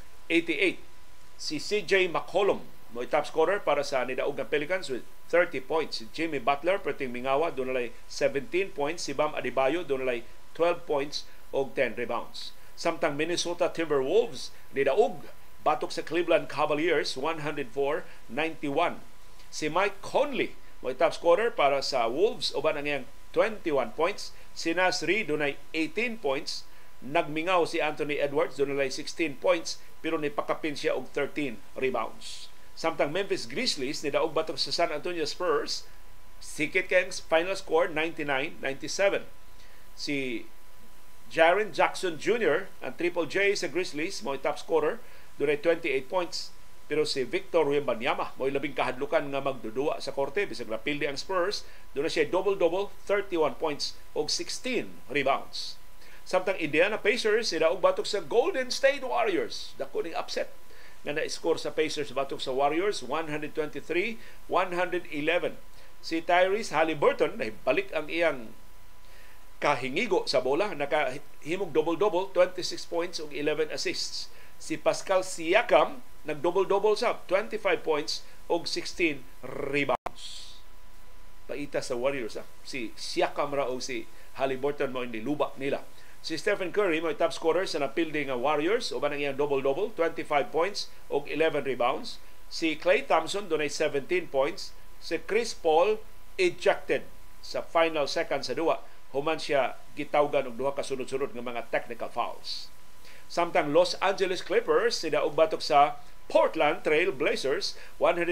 Si CJ McCollum may top scorer para sa nidaog ng Pelicans with 30 points. Si Jimmy Butler perting mingawa doon na 17 points. Si Bam Adebayo doon na 12 points o 10 rebounds. Samtang Minnesota Timberwolves nidaog batok sa Cleveland Cavaliers 104-91. Si Mike Conley may top scorer para sa Wolves uban ang iyang 21 points. Si Naz Reid doon na 18 points. Nagmingaw si Anthony Edwards doon na 16 points pero nipakapin siya og 13 rebounds. Samtang Memphis Grizzlies nidaog batok sa San Antonio Spurs, sikit kay final score 99-97. Si Jaren Jackson Jr., ang Triple J sa Grizzlies, mo top scorer, doon 28 points. Pero si Victor Wembanyama, mo labing kahadlukan nga magdudua sa korte, bisag napildi ang Spurs, doon na siya double-double, 31 points o 16 rebounds. Samtang Indiana Pacers nidaog batok sa Golden State Warriors, dako ning upset nga na-score sa Pacers batok sa Warriors 123-111. Si Tyrese Haliburton nahibalik ang iyang kahingigo sa bola, nakahimog double-double, 26 points ug 11 assists. Si Pascal Siakam nag-double-double sa 25 points ug 16 rebounds. Paita sa Warriors si Siakam ra o si Haliburton mo hindi lubak nila. Si Stephen Curry may top scorer sa napildi nga Warriors uban ang iyang double-double, 25 points ug 11 rebounds. Si Klay Thompson dunay 17 points. Si Chris Paul ejected sa final seconds sa duwa human siya gitawgan og duha ka sunod-sunod nga mga technical fouls. Samtang Los Angeles Clippers nidaog batok sa Portland Trail Blazers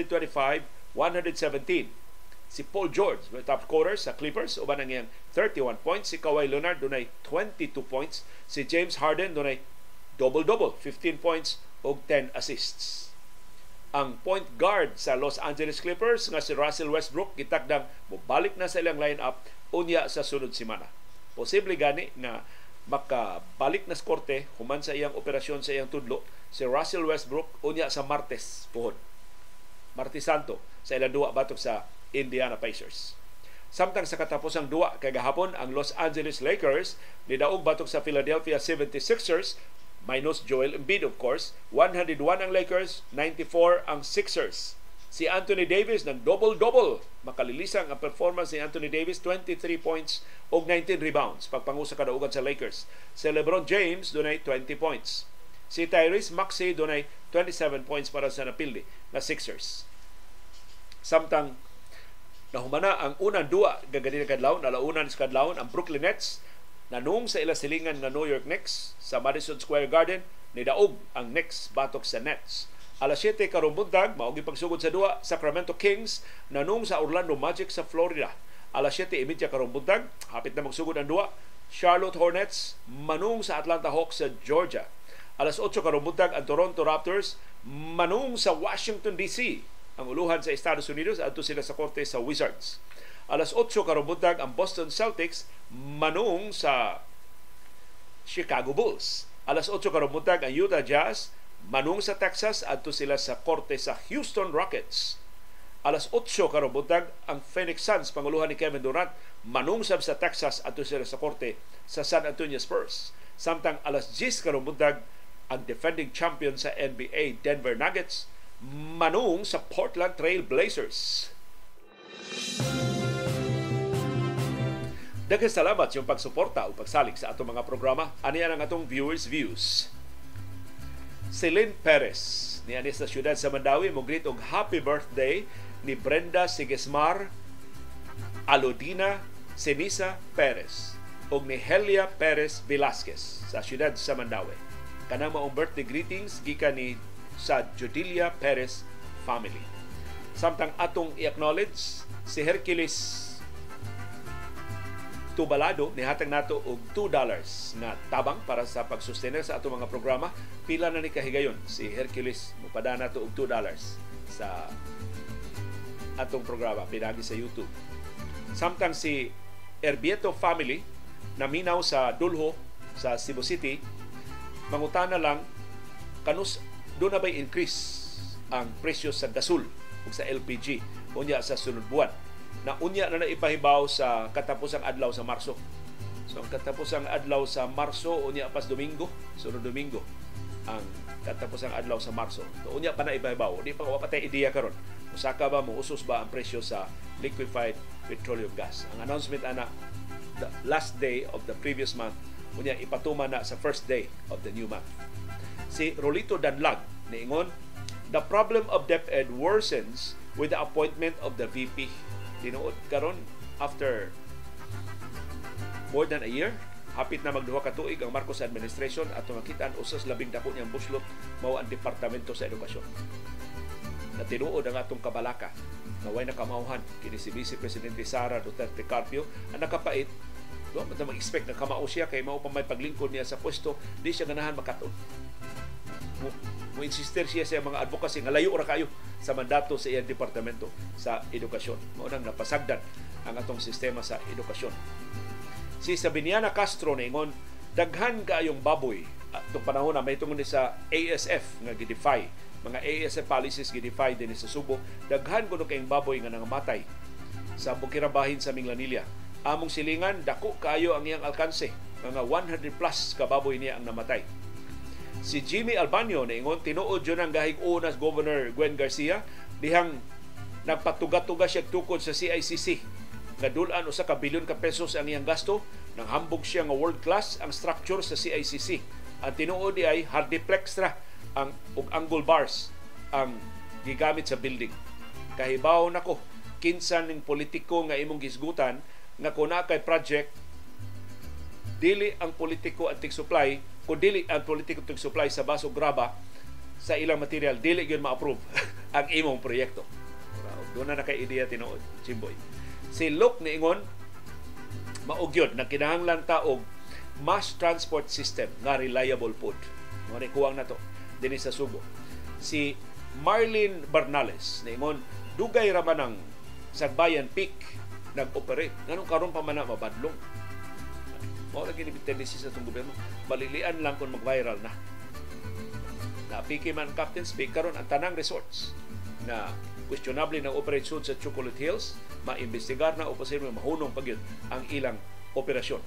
125-117. Si Paul George may top scorer sa Clippers uban ang iyang 31 points. Si Kawhi Leonard dunay 22 points. Si James Harden dunay double-double, 15 points ug 10 assists. Ang point guard sa Los Angeles Clippers nga si Russell Westbrook gitakdang mobalik na sa ilang lineup unya sa sunod semana. Posible gani nga makabalik na sa korte human sa iyang operasyon sa iyang tudlo si Russell Westbrook unya sa Martes puhon. Martes Santo sa ilang duwa batok sa Indiana Pacers. Samtang sa katapusang duwa kay gahapon ang Los Angeles Lakers nidaog batok sa Philadelphia 76ers minus Joel Embiid of course. 101 ang Lakers, 94 ang Sixers. Si Anthony Davis nag double-double. Makalilisang ang performance ni Anthony Davis, 23 points ug 19 rebounds pagpangusa kadaugan sa Lakers. Si LeBron James dunay 20 points. Si Tyrese Maxey dunay 27 points para sa napildi na Sixers. Samtang nahumana ang unang duwa gaganina kadlawon, alaunan sa kadlawon ang Brooklyn Nets nanung sa ila silingan nga New York Knicks sa Madison Square Garden nidaog ang Knicks batok sa Nets. Alas 7 karong buntag mao gi pagsugod sa duwa Sacramento Kings nanung sa Orlando Magic sa Florida. Alas 7:30 karong buntag hapit na magsugod ang duwa Charlotte Hornets manung sa Atlanta Hawks sa Georgia. Alas 8 karong buntag ang Toronto Raptors manung sa Washington DC. Ang uluhan sa Estados Unidos adto sila sa korte sa Wizards. Alas 8 karong buntag ang Boston Celtics manung sa Chicago Bulls. Alas 8 karong buntag ang Utah Jazz manung sa Texas adto sila sa korte sa Houston Rockets. Alas 8 karong buntag ang Phoenix Suns panguluhan ni Kevin Durant manung sa Texas adto sila sa korte sa San Antonio Spurs. Samtang alas 10 karong buntag ang defending champion sa NBA Denver Nuggets manung sa Portland Trail Blazers. Daghang salamat sa pagsuporta o pagsalig sa atong mga programa. Ani ang atong viewers' views. Celine Perez niani sa siyudad sa Mandawi mo greet og happy birthday ni Brenda Sigismar Alodina Senisa Perez og ni Helia Perez Velasquez sa siyudad sa Mandawi. Kanang maong birthday greetings gikan ni sa Judilia Perez family. Samtang atong i-acknowledge si Hercules Tubalado nihatag nato og $2 na tabang para sa pagsustener sa atong mga programa. Pila na ni kahigayon si Hercules mupada nato og $2 sa atong programa pinagi sa YouTube. Samtang si Herbieto family naminaw sa Dulho sa Cebu City mangutana lang kanus doon na ba'y increase ang presyo sa gasul o sa LPG unya sa sunod buwan na unya na naipahibaw sa katapusang adlaw sa Marso. So ang katapusang adlaw sa Marso unya pas Domingo, sunod Domingo ang katapusang adlaw sa Marso. So unya pa na ipahibaw, di pa patay ideya karon. Usaka ba mo usos ba ang presyo sa liquefied petroleum gas. Ang announcement ana the last day of the previous month unya ipatuma na sa first day of the new month. Si Rolito Danlag niingon, the problem of DepEd worsens with the appointment of the VP. Tinuod karon after more than a year, hapit na magduha ka tuig ang Marcos administration at makita usas labing dako niyang buslot mao ang Departamento sa Edukasyon. Na tinuod ang atong kabalaka na way nakamauhan kini si Vice Presidente Sara Duterte Carpio ang nakapait. Do man ta mag-expect na kamao siya kay mao pa may paglingkod niya sa pwesto, di siya ganahan makaton. Mo insister siya sa mga advocacy nga layo ra kayo sa mandato sa iyang departamento sa edukasyon. Mao nang napasagdan ang atong sistema sa edukasyon. Si Sabiniana Castro ningon, daghan kaayong baboy atong panahon na may tungod sa ASF nga gidefy, mga ASF policies gidefy din sa Subo. Daghan kuno kayong baboy nga nangamatay sa bukirabahin sa Minglanilla. Among silingan dako kaayo ang iyang alkanse, mga 100 plus ka baboy niya ang namatay. Si Jimmy Albanyo niingon tinuod yun ang gahig unas Governor Gwen Garcia dihang nagpatuga-tuga siya tukod sa CICC nga dulan usa ka bilyon ka pesos ang iyang gasto nang hambog siya nga world class ang structure sa CICC. Ang tinuod di ay hardiplex ra ang ug angle bars ang gigamit sa building. Kahibaw nako kinsa ning politiko nga imong gisgutan nga kuna kay project dili ang politiko ang tig-supply kung dili ang politiko tig-supply sa baso graba sa ilang material, dili yun ma-approve ang imong proyekto. Doon na naka-ideya tinuod, Chimboy. Si Luke niingon, maugyod na kinahanglan ta og mass transport system nga reliable pod. Mga kuwang na to din sa Subo. Si Marlene Bernales niingon, dugay raman ang Sagbayan Peak nag-operate. Ganun karon pa man na mabadlong. Mao lagi ni tendency sa itong gobyerno. Malilian lang kung mag-viral na. Napiki man Captain Speak karon ang tanang resorts na questionable na operate sa Chocolate Hills, maimbestigar na o posibleng mahunong pagyud ang ilang operasyon.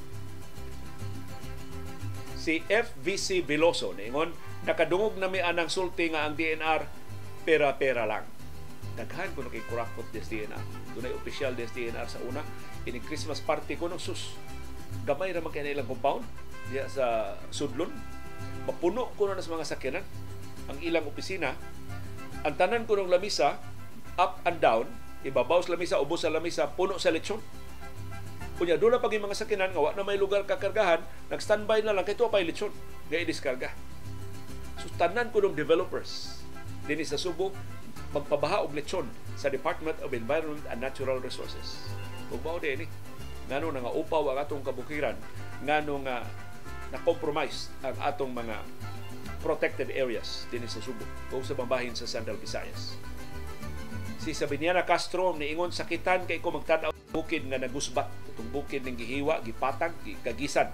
Si FVC Veloso niingon, nakadungog na mi anang sulti nga ang DNR pera-pera lang. Daghan ko na kay kurakot des DNR. Dunay opisyal des DNR sa una. Ini Christmas party ko ng sus. Gamay naman kaya ilang compound diya sa Sudlon. Mapuno ko na sa mga sakyanan ang ilang opisina. Ang tanan ko ng lamisa, up and down, ibabaw sa lamisa, ubos sa lamisa, puno sa lechon. Kunya, doon na pag yung mga sakyanan, nga na may lugar kakargahan, nag-standby na lang, kaya ito pa yung lechon, nga i-diskarga. So, tanan ko ng developers din sa Subo, magpabaha og lechon sa Department of Environment and Natural Resources. Huwag ba o din ngano nga upaw ang atong kabukiran, ngano nga na-compromise ang atong mga protected areas din sa Subo o sa pambahin sa Central Visayas. Si Sabiniana Castro niingon, sakitan kay ko magtanaw bukid nga nagusbat. Itong bukid ng gihiwa, gipatag, kagisan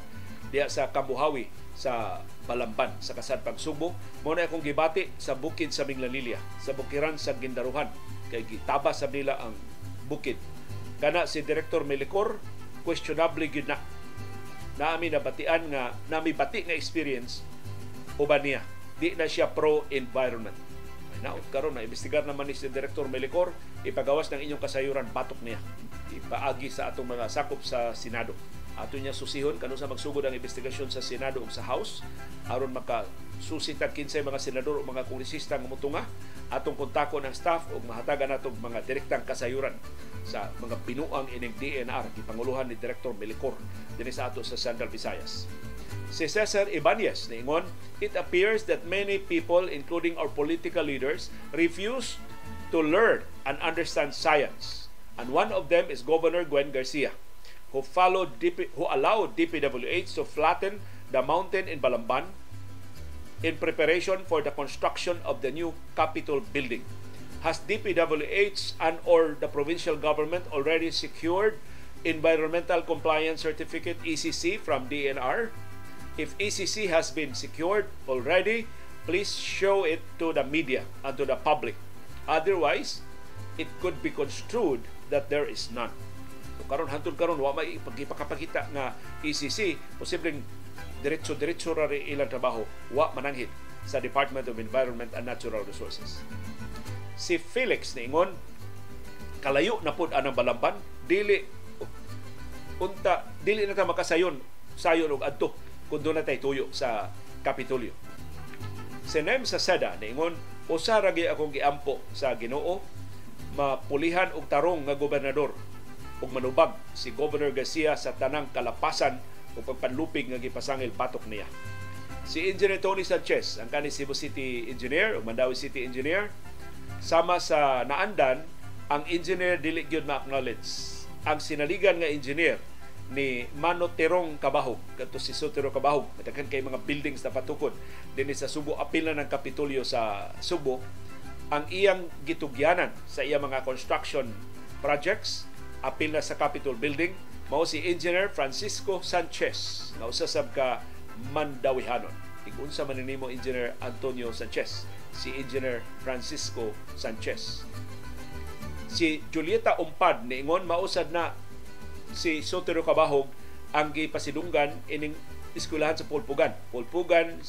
diya sa Kambuhawi sa Balamban sa kasadpang Subo. Mao na akong gibati sa bukid sa Minglanilla, sa bukiran sa Gindaruhan, kay gitabas sa nila ang bukid. Kana si Director Melicor, questionable gyud na. Nami nabatian nga, nami bati nga experience uban niya. Di na siya pro-environment. Naot karon na imbestigar naman ni si Director Melicor, ipagawas ng inyong kasayuran, batok niya. Ipaagi sa atong mga sakop sa Senado. Ato niya susihon kano sa magsugod ang investigasyon sa Senado ug sa House aron makasusitag kinsay mga senador o mga kongresista nga motunga, atong kontakon ang staff ug mahatagan natong mga direktang kasayuran sa mga pinuang ining DNR gipanguluhan ni Director Melicor dinhi sa ato sa Central Visayas. Si Cesar Ibanez niingon, it appears that many people, including our political leaders, refuse to learn and understand science. And one of them is Governor Gwen Garcia, who allowed DPWH to flatten the mountain in Balamban in preparation for the construction of the new Capitol building. Has DPWH and or the provincial government already secured Environmental Compliance Certificate ECC from DNR? If ECC has been secured already, please show it to the media and to the public. Otherwise, it could be construed that there is none. So, karon hantod karon wa may pagipakapakita nga ECC, posibleng diretso-diretso ra ilang trabaho wa mananghid sa Department of Environment and Natural Resources. Si Felix niingon, kalayo na pud anang Balamban, dili na ta makasayon og adto kung doon na tayo tuyo sa Kapitolyo. Si Nem sa Seda niingon, usa ra gyud akong giampo sa Ginoo, mapulihan og tarong nga gobernador ug manubag si Governor Garcia sa tanang kalapasan o pagpanlupig nga gipasangil patok niya. Si Engineer Tony Sanchez, ang kanhi Cebu City Engineer o Mandawi City Engineer, sama sa naandan, ang engineer dili gyud ma-acknowledge. Ang sinaligan nga engineer ni Mano Terong Cabahog, kadto si Sotero Cabahog, matakan kay mga buildings na patukod dinhi sa Subo, apil na ng Kapitolyo sa Subo. Ang iyang gitugyanan sa iyang mga construction projects, apil na sa Capitol Building, mao si Engineer Francisco Sanchez, na usasab ka Mandawihanon. Igunsa man nimo Engineer Antonio Sanchez, si Engineer Francisco Sanchez. Si Julieta Umpad niingon, mausad na si Sotero Cabahog ang gipasidunggan ining eskwelahan sa Pulpugan. Pulpugan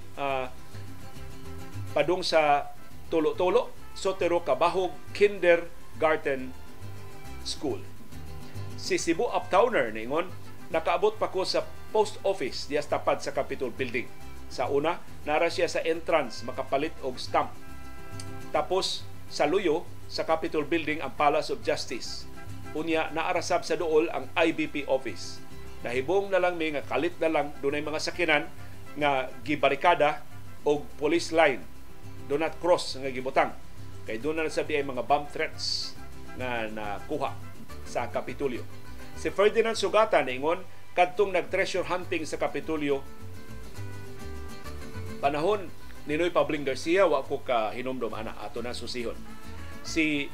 padung sa Tulo-Tulo, Sotero Cabahog Kindergarten School. Si Cebu Uptowner niingon, nakaabot pa ko sa post office diya tapad sa Capitol Building. Sa una, nara siya sa entrance makapalit og stamp. Tapos sa luyo sa Capitol Building ang Palace of Justice. Unya naarasab sa duol ang IBP office. Nahibong na lang may nga kalit na lang dunay mga sakinan nga gibarikada og police line. Do not cross nga gibutang. Kay doon na sabi ay mga bomb threats nga nakuha sa Kapitolyo. Si Ferdinand Sugata niingon, kadtong nag-treasure hunting sa Kapitolyo panahon ni Noy Pabling Garcia, wa ko ka hinumdom ana, ato na susihon. Si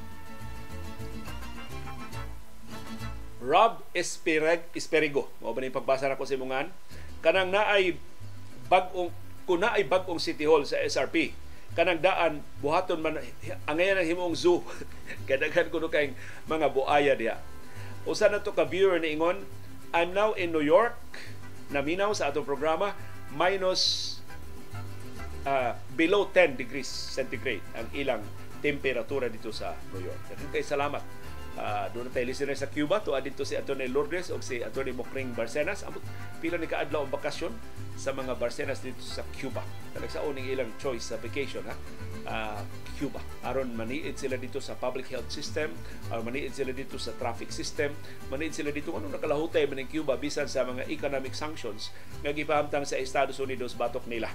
Rob Esperigo, mao ba ni pagbasa nako sa imongan, kanang naay bagong City Hall sa SRP, kanang daan buhaton man angayan ang himong zoo. Kadaghan kuno kay mga buaya diha. Usa na to ka viewer ni ingon, I'm now in New York, naminaw sa atong programa, minus below 10 degrees centigrade ang ilang temperatura dito sa New York. Daghang kay salamat. Doon tayo listener sa Cuba, tuwa dito si Atty. Lourdes o si Atty. Mokring Barcenas. Pila ni kaadlaw ang bakasyon sa mga Barcenas dito sa Cuba. Talagsaon ng ilang choice sa vacation, Cuba. Aron maniid sila dito sa public health system, aron maniid sila dito sa traffic system, maniid sila dito anong nakalahutay man ng Cuba bisan sa mga economic sanctions nga gipahamtang sa Estados Unidos batok nila.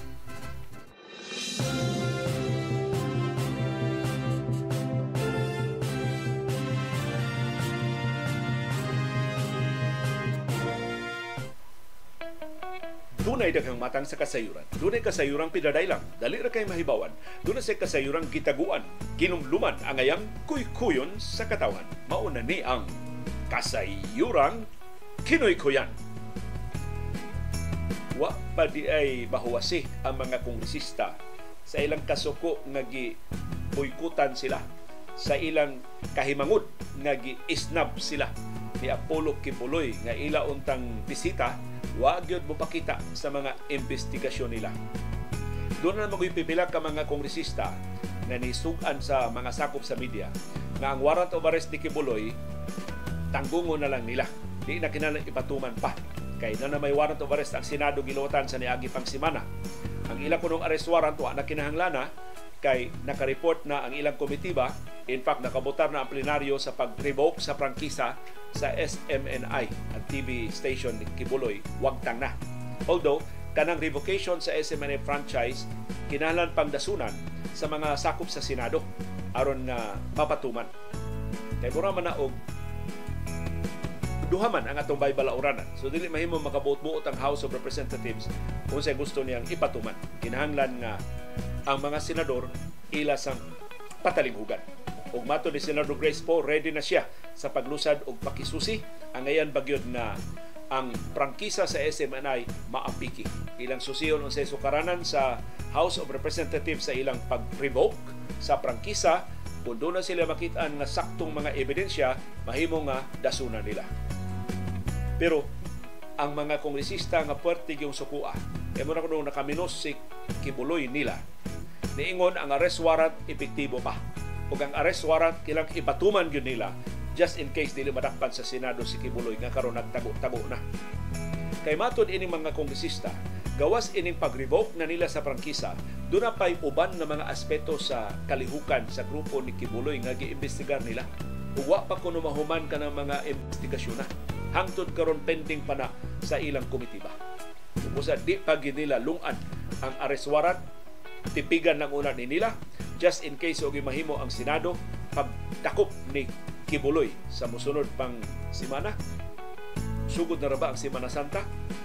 Dunay daghang matang sa kasayuran. Dunay kasayuran pidadaylang, dali ra kay mahibawan. Dunay sa kasayuran gitaguan, ginumluman ang ayang kuy-kuyon sa katawhan. Mauna ni ang kasayuran kinoy-kuyan. pa di ay mahuwasi ang mga kongresista sa ilang kasuko nga gi-boykutan sila, sa ilang kahimangud nga gi-isnab sila ni Apollo Kibuloy nga ila untang bisita, wa gyud mopakita sa mga investigasyon nila. Doon na magpipila ka mga kongresista na nisugan sa mga sakop sa media nga ang warrant of arrest ni Kibuloy tanggungon na lang nila, di na kinahanglan ipatuman pa kay na may warrant of arrest ang Senado giluwatan sa niagi pang semana. Ang ilang kunong arrest warrant wa na kinahanglan kay nakareport na ang ilang komitiba. In fact, nakabotar na ang plenaryo sa pag-revoke sa prangkisa sa SMNI at TV station ni Kibuloy, wagtang na. Although kanang revocation sa SMNI franchise kinahanglan pang dasunan sa mga sakop sa Senado aron na mapatuman. Kay mura man na og duha man ang atong baybalauranan. So dili mahimo makabuot-buot ang House of Representatives kung sa gusto niyang ipatuman. Kinahanglan nga ang mga senador ila sang patalinghugan. Ug mato ni Senador Grace Poe, ready na siya sa paglusad og pakisusi ang ayan bagyod na ang prangkisa sa SMNI maapiki. Ilang susiyon unsay sukaranan sa House of Representatives sa ilang pag-revoke sa prangkisa, kung doon na sila makitaan na saktong mga ebidensya, mahimo nga dasunan nila. Pero ang mga kongresista nga puwerte yung sukua, kaya mo na kung nakaminos si Kibuloy nila, niingon ang arrest warrant epektibo pa. O ang arrest warrant kilang ipatuman yun nila just in case dili madakpan sa Senado si Kibuloy nga karon nagtago-tago na. Kay matod ining mga kongresista, gawas ining pag-revoke na nila sa prangkisa, doon na pa'y uban na mga aspeto sa kalihukan sa grupo ni Kibuloy nga gi-imbestigar nila. Uwa pa kuno mahuman ka ng mga investigasyon na. Hangtod karon pending pa na sa ilang komitiba. Kung di pa nila lungad ang arrest warrant, tipigan ng una ni nila just in case og mahimo ang Senado pagdakop ni Kibuloy sa mosunod pang semana. Sugod na ra ba ang Semana Santa?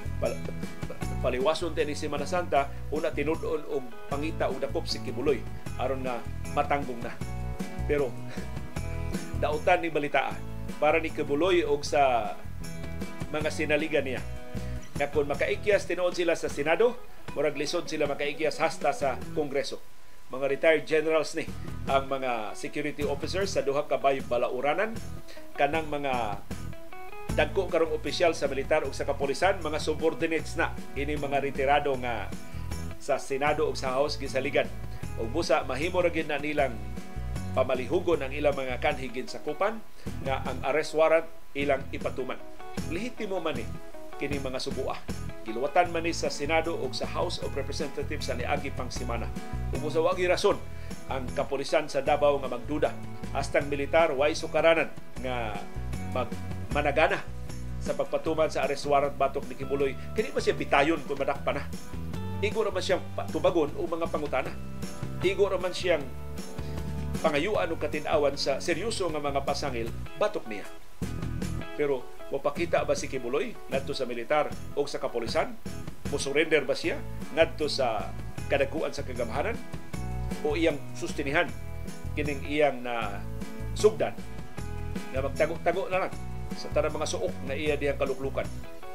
Paliwason din ni Semana Santa, una tinud-on og pangita og dakop si Kibuloy aron na matanggong na. Pero dautan ni balitaan para ni Kibuloy og sa mga sinaligan niya na kung makaikyas tinuod sila sa Senado, murag lisod sila makaikyas hasta sa Kongreso. Mga retired generals ni ang mga security officers sa duha ka baybalauranan, kanang mga dagko karong opisyal sa militar ug sa kapulisan, mga subordinates na ini mga retirado nga sa Senado ug sa House gisaligan. Ug busa mahimo ra gyud na nilang pamalihugon ang ilang mga kanhigin sa kupan nga ang arrest warrant ilang ipatuman. Lehitimo man ni kini mga subuah. Giluwatan man ni sa Senado ug sa House of Representatives sa niagi pang semana. Ug sa wagi rason ang kapulisan sa Davao nga magduda hastang militar way sukaranan nga managana sa pagpatuman sa arrest warrant batok ni Kibuloy. Kini ba siya bitayon kung madakpan na? Igo naman siyang tubagon o mga pangutana. Igo naman siyang pangayuan o katinawan sa seryoso nga mga pasangil batok niya. Pero mapakita ba si Kibuloy ngadto sa militar o sa kapulisan? Musurrender ba siya ngadto sa kadakuan sa kagamhanan? O iyang sustinihan kining iyang na sugdan na magtago-tago na lang sa tanang mga suok na iya diyang kaluklukan?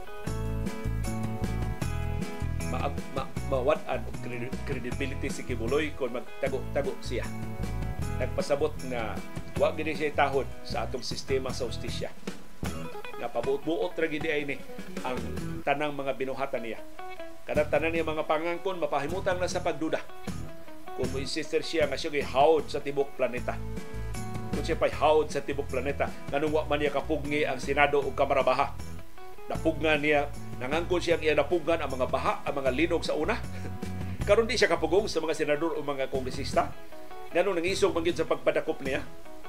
Mawad-an og credibility si Kibuloy kung magtago-tago siya. Nagpasabot nga wa gid siya tahod sa atong sistema sa hustisya. Nga pabuot-buot ra gid ay ni ang tanang mga binuhatan niya. Kada tanan niya mga pangangkon mapahimutan na sa pagduda. Kung mo insister siya nga siya gihawd sa tibok planeta. Kung siya pa'y hawd sa tibok planeta, nganong wa man niya kapugni ang Senado o Kamara Baha. Napugnan niya, nangangkon siya iya napugnan ang mga baha, ang mga linog sa una. Karon di siya kapugong sa mga senador o mga kongresista. Nganong nangisog man gyud sa pagpadakop niya.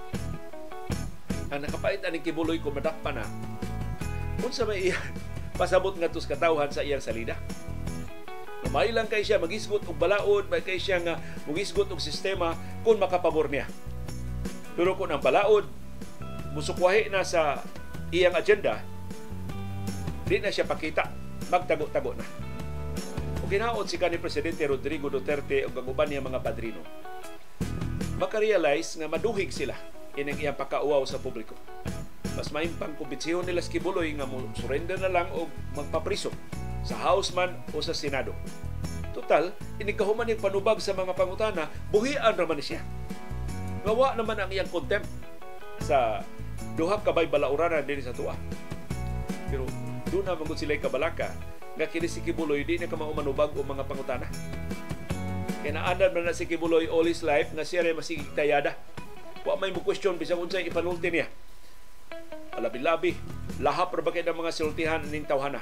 Ang nakapait aning Kibuloy kung madakpan na, kung sa may iya, pasabot nga tos katawhan sa iyang salida. May lang kay siya magisgot og balaod, may kay siya nga magisgot og sistema kung makapabor niya. Pero kung ang balaod musukwahi na sa iyang agenda, di na siya pakita, magtago-tago na. O ginaon si kanhi Presidente Rodrigo Duterte ug ang uban niya mga padrino, makarealize nga maduhig sila inang iyang pakauaw sa publiko. Mas maimpang kumbensihon nila si Kibuloy nga mo surrender na lang o magpapriso sa House man o sa Senado. Total, inikahuman yung panubag sa mga pangutana, buhian raman ni siya. Ngawa naman ang iyang contempt sa duha kabay balauranan din sa tuwa. Pero doon na mangod sila'y kabalaka nga kini si Kibuloy di na ka manubag o mga pangutana. Kaya naanad man na si Kibuloy all his life nga siya rin masigig tayada. Wa may mo question bisang unsay ipanulti niya. Alabi-labi, lahap ra ba kay ng mga sultihan ning tawhana.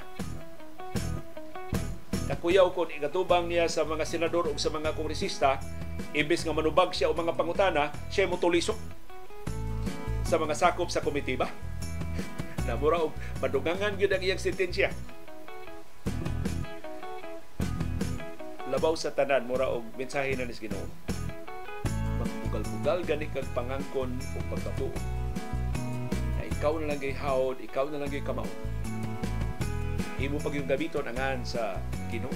Kakuyaw kon igatubang niya sa mga senador o sa mga kongresista, imbes nga manubag siya o mga pangutana, siya mo tulisok sa mga sakop sa komitiba. Na mura og madugangan gyud ang iyang sentensya. Labaw sa tanan mura og mensahe na ni Ginoo. Magbugal-bugal gani kag pangangkon o pagkatuo. Na ikaw na lang gihawd, ikaw na lang kamao. Imo pag yung gamiton angan sa Ginoo.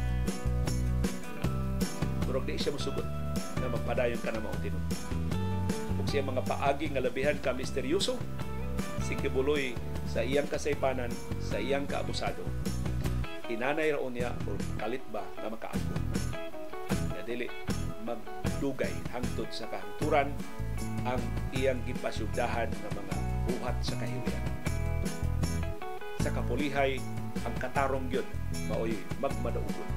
Murag di siya musugot na magpadayon ka na mao Ginoo. Ug siya mga paagi nga labihan ka misteryoso, si Kibuloy sa iyang kasaypanan, sa iyang kaabusado, inanay raon niya o kalit ba na makaangko. Na dili magdugay hangtod sa kahangturan ang iyang gipasyugdahan ng mga buhat sa kahiwiyan. Sa kapulihay, ang katarong yun, maoy magmadaugon.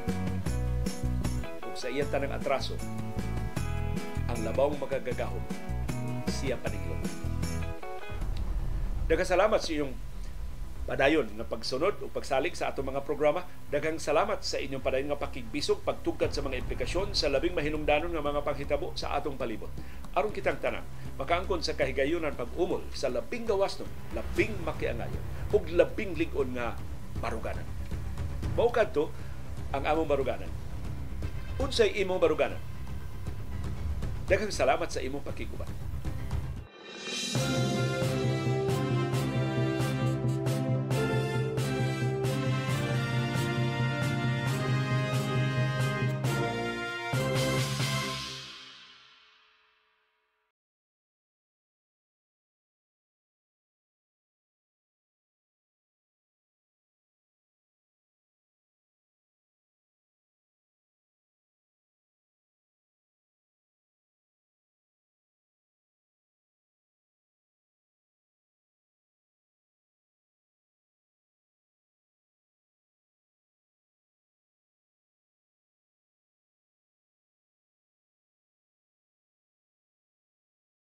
Kung sa iyang tanang atraso, ang labawng magagagahom, siya paningilong. Daghang salamat sa iyong padayon nga pagsunod o pagsalig sa atong mga programa. Daghang salamat sa inyong padayon nga pakigbisog, pagtugkad sa mga implikasyon sa labing mahinungdanon nga mga panghitabo sa atong palibot. Aron kitang tanan, makaangkon sa kahigayunan pag-umol sa labing gawas nun, labing makiangayon, ug labing lig-on nga baruganan. Mao kadto ang among baruganan. Unsay imong baruganan? Daghang salamat sa imong pakiguban.